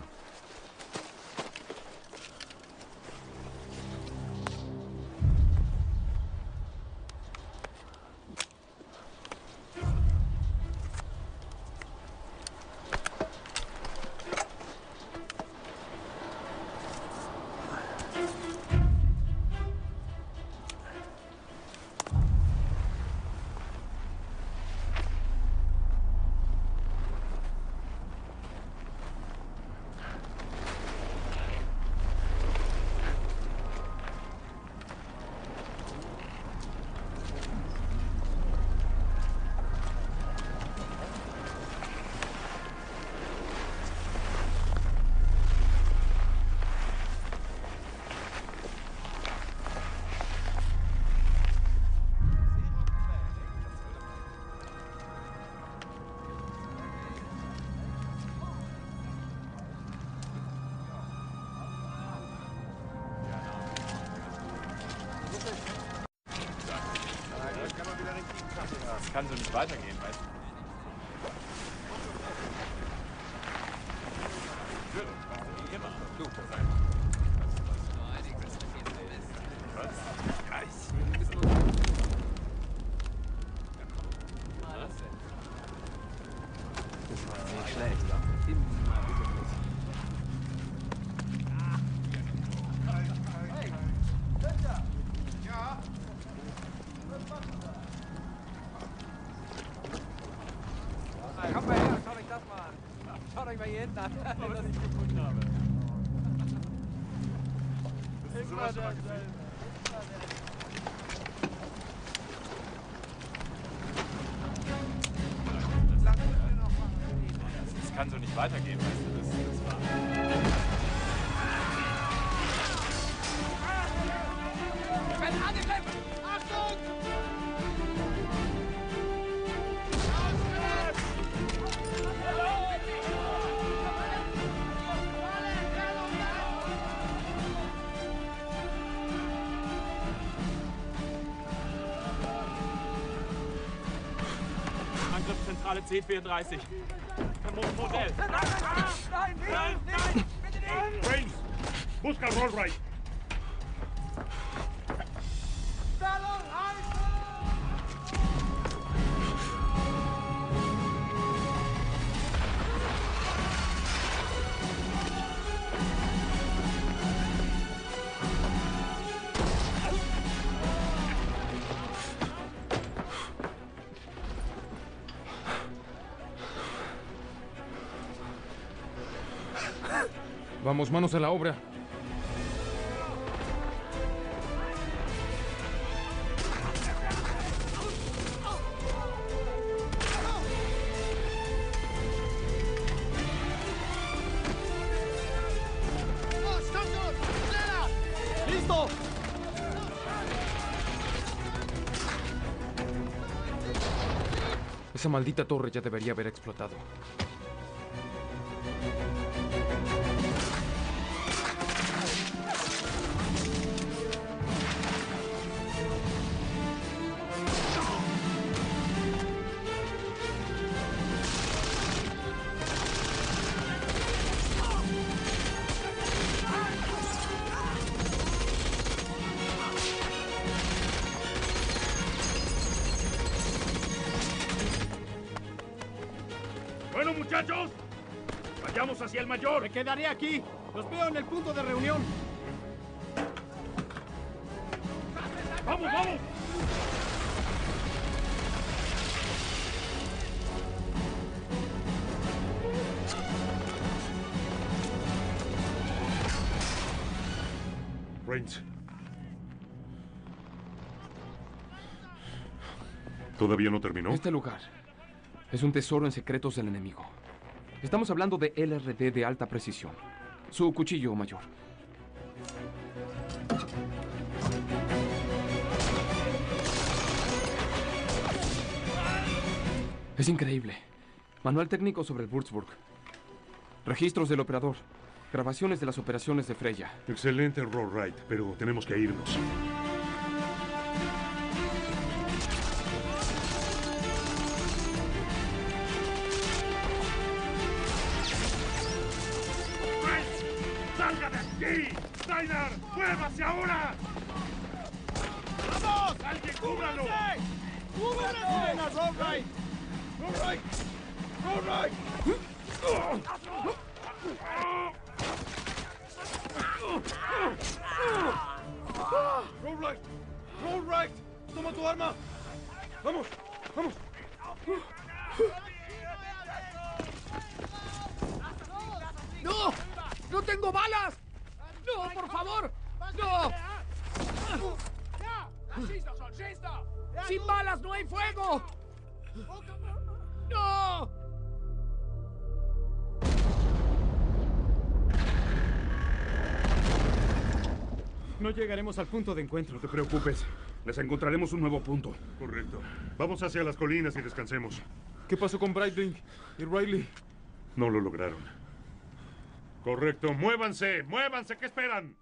Das kann so nicht weitergehen, weißt du? Natürlich, weißt du, wie immer. Du, das einfach. Was? Ja, ich... Das war nicht schlecht. Immer bitte nicht. Ja? Komm mal her, schaut euch das mal an. Schaut euch mal hier hinten an, was ich gefunden habe. Bist du sowas schon mal gesehen? kann so nicht weitergehen, weißt du, das, das war... Wir werden angegriffen! Achtung! Angriffszentrale C vierunddreißig. Modell. Nein, nein, nein, nein, bitte nicht! Reigns, busca Roll Right. Vamos, manos a la obra. ¡Listo! Esa maldita torre ya debería haber explotado. Bueno, muchachos, vayamos hacia el mayor. Me quedaré aquí. Los veo en el punto de reunión. ¡Vamos, vamos! Reigns. ¿Todavía no terminó? Este lugar es un tesoro en secretos del enemigo. Estamos hablando de L R D de alta precisión. Su cuchillo, mayor. Es increíble. Manual técnico sobre el Würzburg. Registros del operador. Grabaciones de las operaciones de Freya. Excelente, Roll Right, pero tenemos que irnos. ¡Salga de aquí! ¡Steiner! ¡Muévase ahora! ¡Vamos! ¡Alguien cúbralo! ¡Cúbralo! ¡Roll Right! ¡Roll Right! ¡Roll Right! Roll Right. Roll Right. Toma tu arma. Vamos. Vamos. ¡No! ¡No tengo balas! ¡No, por favor! ¡No! ¡Sin balas no hay fuego! ¡No! No llegaremos al punto de encuentro. No te preocupes. Les encontraremos un nuevo punto. Correcto. Vamos hacia las colinas y descansemos. ¿Qué pasó con Breitling y Riley? No lo lograron. Correcto. ¡Muévanse! ¡Muévanse! ¿Qué esperan?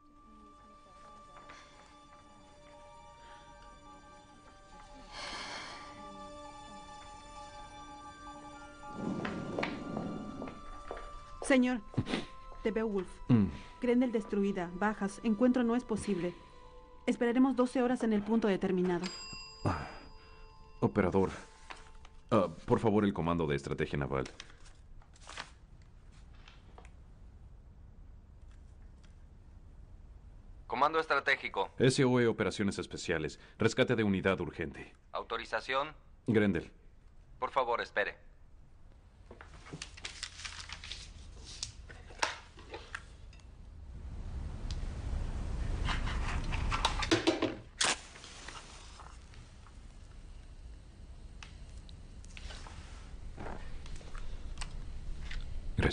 Señor, de Beowulf. Mm. Grendel destruida, bajas, encuentro no es posible. Esperaremos doce horas en el punto determinado. Ah, operador. Ah, por favor, el comando de estrategia naval. Comando estratégico. S O E Operaciones Especiales. Rescate de unidad urgente. Autorización. Grendel. Por favor, espere.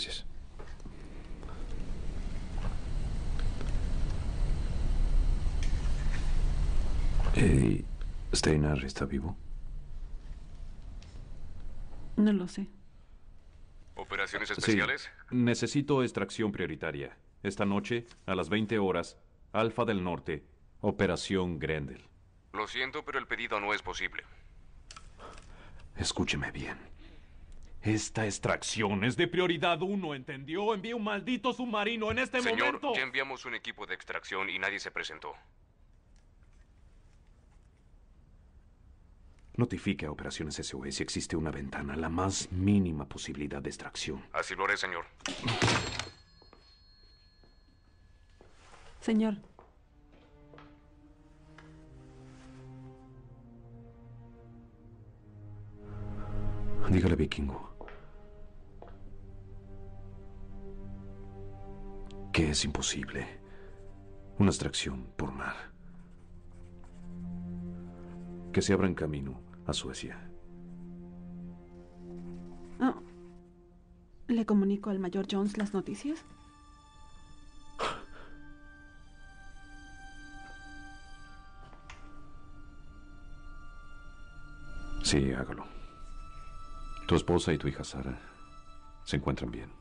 Gracias. Eh, ¿Steinar está vivo? No lo sé. ¿Operaciones especiales? Sí. Necesito extracción prioritaria. Esta noche, a las veinte horas, Alfa del Norte, Operación Grendel. Lo siento, pero el pedido no es posible. Escúcheme bien. Esta extracción es de prioridad uno, ¿entendió? Envíe un maldito submarino en este Señor, momento. ya enviamos un equipo de extracción y nadie se presentó. Notifique a Operaciones S O S si existe una ventana, la más mínima posibilidad de extracción. Así lo haré, señor. Señor. Dígale, vikingo, que es imposible una extracción por mar. Que se abran camino a Suecia. Oh. ¿Le comunico al mayor Jones las noticias? Sí, hágalo. Tu esposa y tu hija Sara se encuentran bien.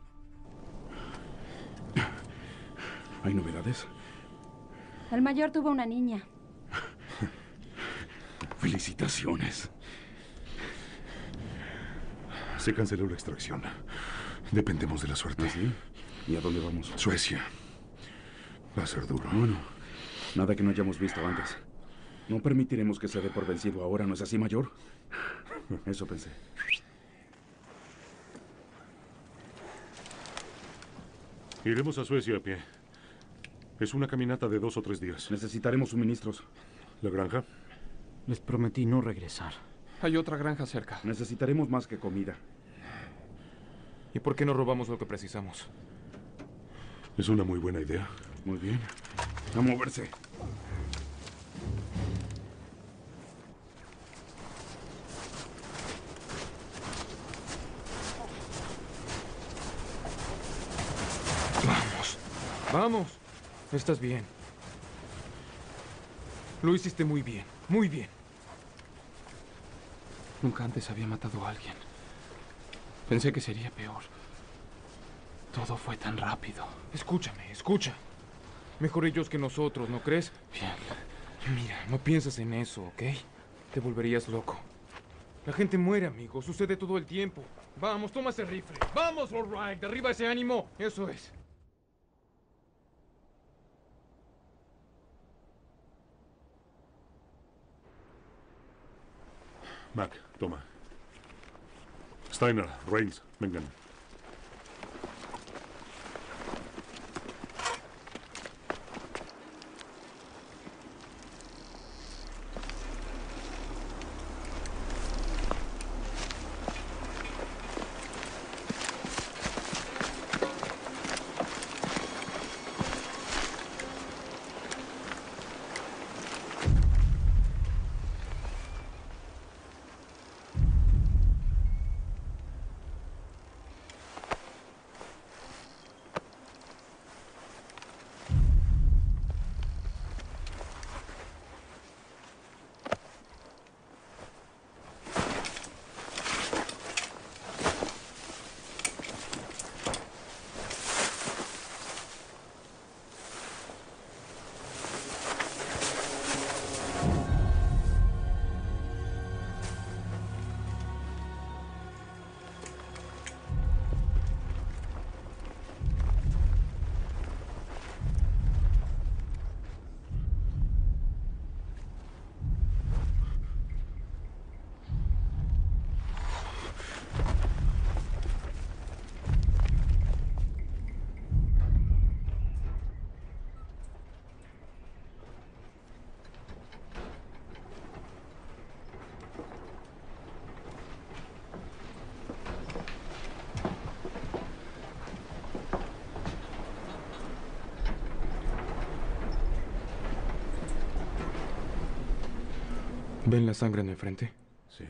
¿Hay novedades? El mayor tuvo una niña. Felicitaciones. Se canceló la extracción. Dependemos de la suerte. ¿Sí? ¿Y a dónde vamos? Suecia. Va a ser duro. Bueno, nada que no hayamos visto antes. No permitiremos que se dé por vencido ahora, ¿no es así, mayor? Eso pensé. Iremos a Suecia a pie. Es una caminata de dos o tres días. Necesitaremos suministros. ¿La granja? Les prometí no regresar. Hay otra granja cerca. Necesitaremos más que comida. ¿Y por qué no robamos lo que precisamos? Es una muy buena idea. Muy bien. A moverse. Vamos. Vamos. Estás bien. Lo hiciste muy bien. Muy bien. Nunca antes había matado a alguien. Pensé que sería peor. Todo fue tan rápido. Escúchame, escucha. Mejor ellos que nosotros, ¿no crees? Bien. Mira, no pienses en eso, ¿ok? Te volverías loco. La gente muere, amigo. Sucede todo el tiempo. Vamos, toma ese rifle. Vamos, all right. Derriba ese ánimo. Eso es. Mac, toma. Steiner, Reigns, vengan. ¿Ven la sangre en el frente? Sí.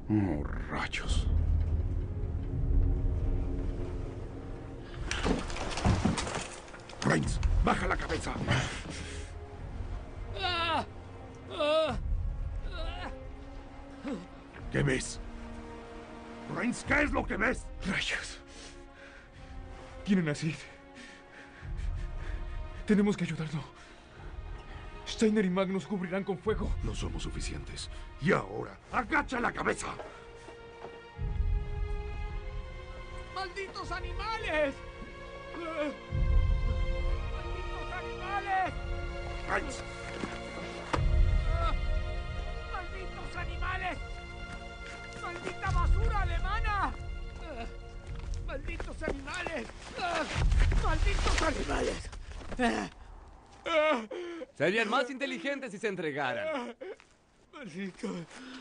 Oh, rayos. Reigns, baja la cabeza. ¿Qué ves? Reigns, ¿qué es lo que ves? Rayos. Tienen a Sid. Tenemos que ayudarlo. Steiner y Magnus cubrirán con fuego. No somos suficientes. Y ahora, agacha la cabeza. ¡Malditos animales! ¡Malditos animales! Reigns. ¡Malditos animales! ¡Maldita basura alemana! ¡Malditos animales! ¡Malditos animales! Serían más inteligentes si se entregaran. ¡Maldito!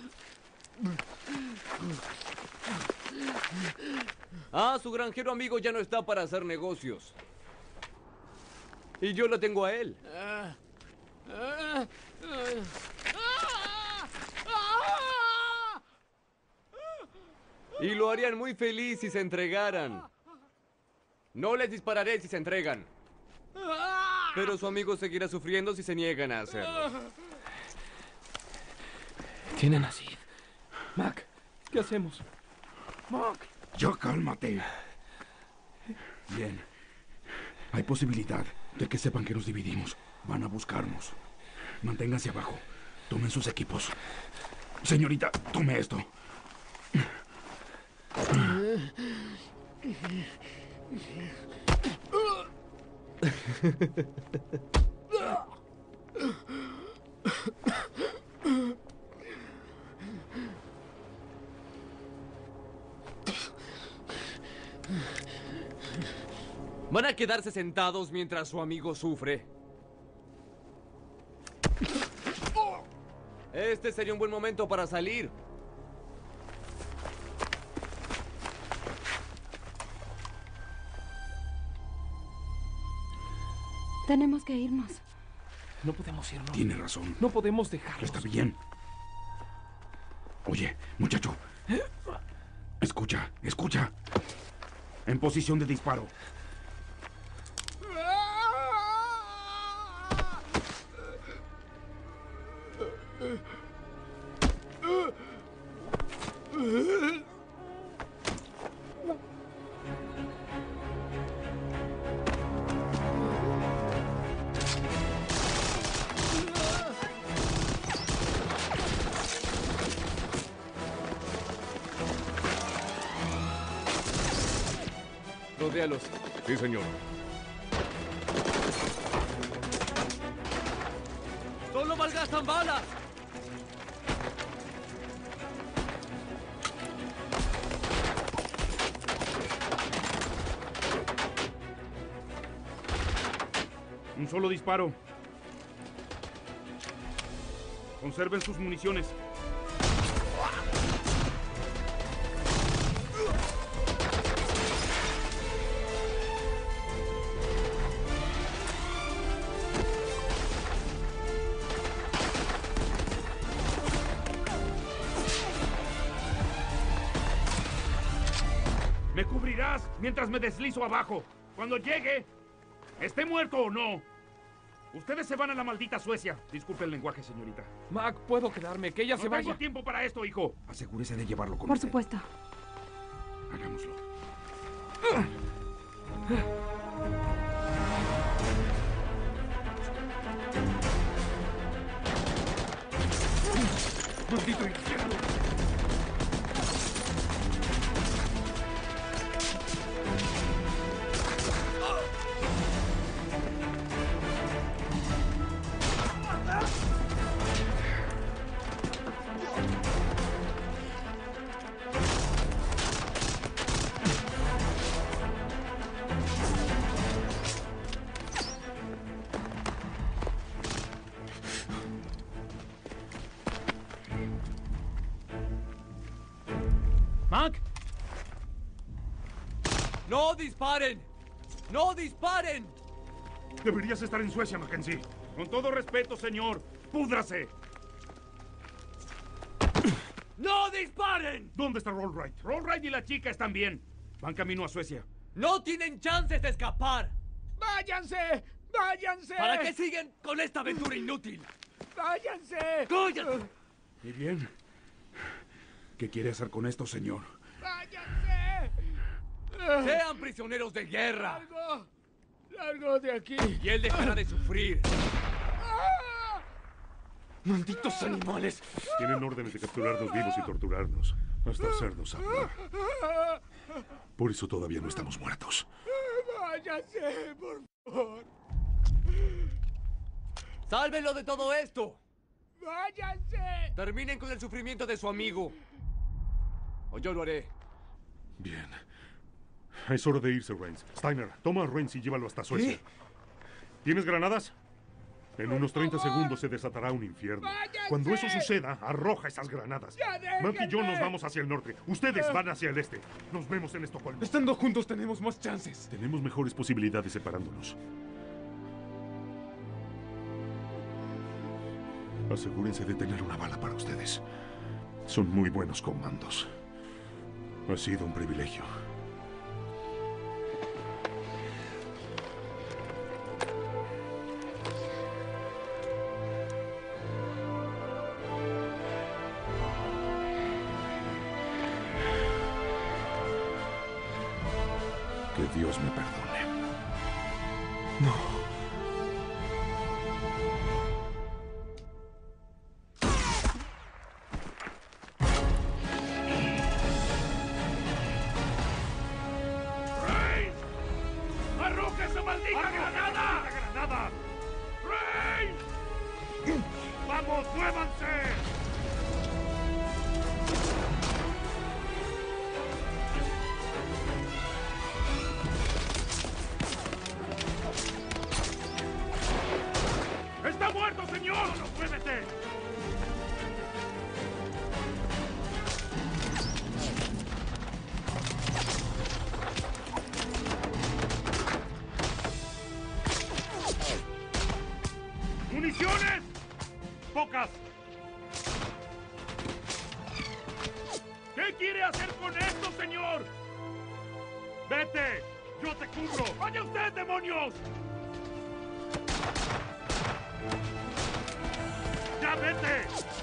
Ah, su granjero amigo ya no está para hacer negocios. Y yo lo tengo a él. Y lo harían muy feliz si se entregaran. No les dispararé si se entregan. Pero su amigo seguirá sufriendo si se niegan a hacerlo. Tienen a Sid. Mac, ¿qué hacemos? Mac. Ya cálmate. Bien. Hay posibilidad de que sepan que nos dividimos. Van a buscarnos. Manténganse abajo. Tomen sus equipos. Señorita, tome esto. ¿Van a quedarse sentados mientras su amigo sufre? Este sería un buen momento para salir. Tenemos que irnos. No podemos irnos. Tiene razón. No podemos dejarlos. Está bien. Oye, muchacho. Escucha, escucha. En posición de disparo. Rodéalos. Sí, señor. ¡Solo malgastan balas! Un solo disparo. Conserven sus municiones. Me cubrirás mientras me deslizo abajo. Cuando llegue, esté muerto o no. Ustedes se van a la maldita Suecia. Disculpe el lenguaje, señorita. Mac, puedo quedarme, que ella no se vaya. No tengo tiempo para esto, hijo. Asegúrese de llevarlo con Por usted. supuesto. Hagámoslo. ¡Maldito infierno! ¡Mac! ¡No disparen! ¡No disparen! Deberías estar en Suecia, Mackenzie. Con todo respeto, señor, púdrase. ¡No disparen! ¿Dónde está Rollright? Rollright y la chica están bien. Van camino a Suecia. ¡No tienen chances de escapar! ¡Váyanse! ¡Váyanse! ¿Para qué siguen con esta aventura inútil? ¡Váyanse! ¡Cállense! Y bien. ¿Qué quiere hacer con esto, señor? ¡Váyanse! ¡Sean prisioneros de guerra! ¡Largo! ¡Largo de aquí! Y él dejará de sufrir. ¡Malditos animales! Tienen órdenes de capturarnos vivos y torturarnos, hasta hacernos hablar. Por eso todavía no estamos muertos. ¡Váyanse, por favor! ¡Sálvenlo de todo esto! ¡Váyanse! Terminen con el sufrimiento de su amigo. O yo lo haré. Bien. Es hora de irse, Rains. Steiner, toma a Rains y llévalo hasta Suecia. ¿Qué? ¿Tienes granadas? En unos treinta segundos se desatará un infierno. ¡Váyanse! Cuando eso suceda, arroja esas granadas. ¡Ya Matt y yo déjenme! nos vamos hacia el norte. Ustedes van hacia el este. Nos vemos en Estocolmo. Estando juntos tenemos más chances. Tenemos mejores posibilidades separándonos. Asegúrense de tener una bala para ustedes. Son muy buenos comandos. Ha sido un privilegio. Que Dios me perdone. No. ¡Rains! ¡Arroja esa maldita granada! granada! ¡Rains! ¡Vamos, muévanse! ¡Está muerto, señor! ¡No, muévete! ¡Municiones! ¡Pocas! ¿Qué quiere hacer con esto, señor? ¡Vete! ¡Yo te cubro! ¡Vaya usted, demonios! ¡Ya vete!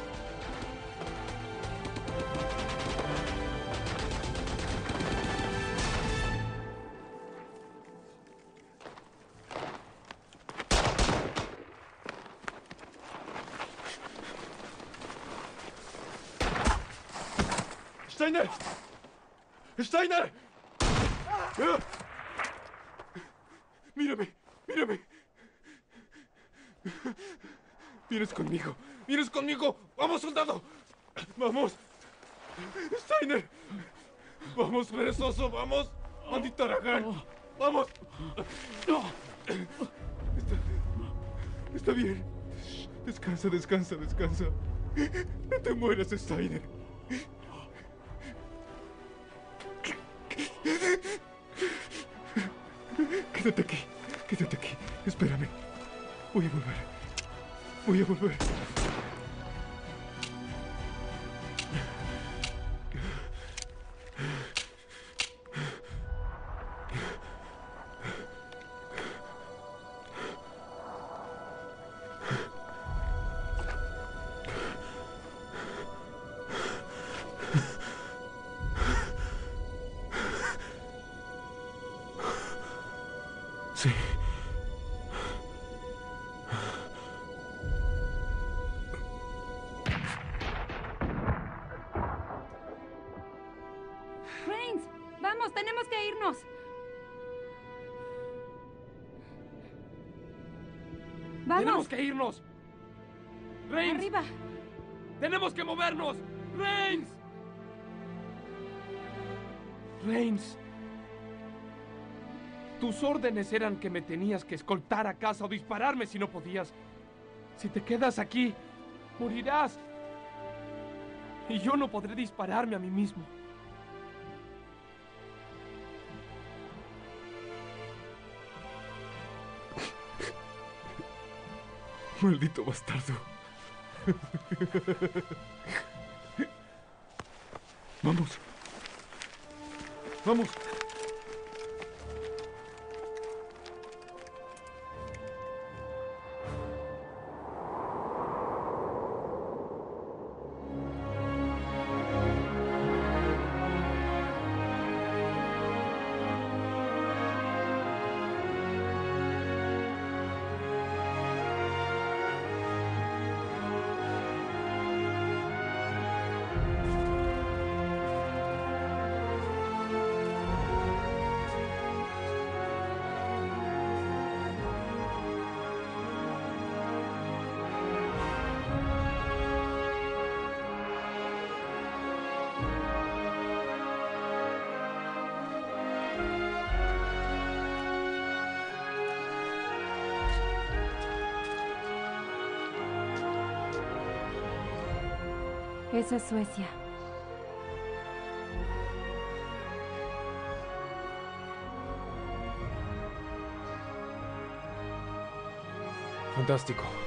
¡Steiner! ¡Steiner! ¡Mírame! ¡Mírame! ¡Vienes conmigo! ¡Vienes conmigo! ¡Vamos, soldado! ¡Vamos! ¡Steiner! ¡Vamos, perezoso! ¡Vamos! ¡Maldito Aragán! ¡Vamos! Está, está bien. Descansa, descansa, descansa. No te mueras, Steiner. Quédate aquí, quédate aquí. Espérame. Voy a volver. Voy a volver. Sí. Rains, vamos, tenemos que irnos. Vamos. ¡Tenemos que irnos! ¡Rains! Arriba. ¡Tenemos que movernos! ¡Rains! Rains. Tus órdenes eran que me tenías que escoltar a casa o dispararme si no podías. Si te quedas aquí, morirás. Y yo no podré dispararme a mí mismo. Maldito bastardo. Vamos. Vamos. Eso es Suecia. Fantástico.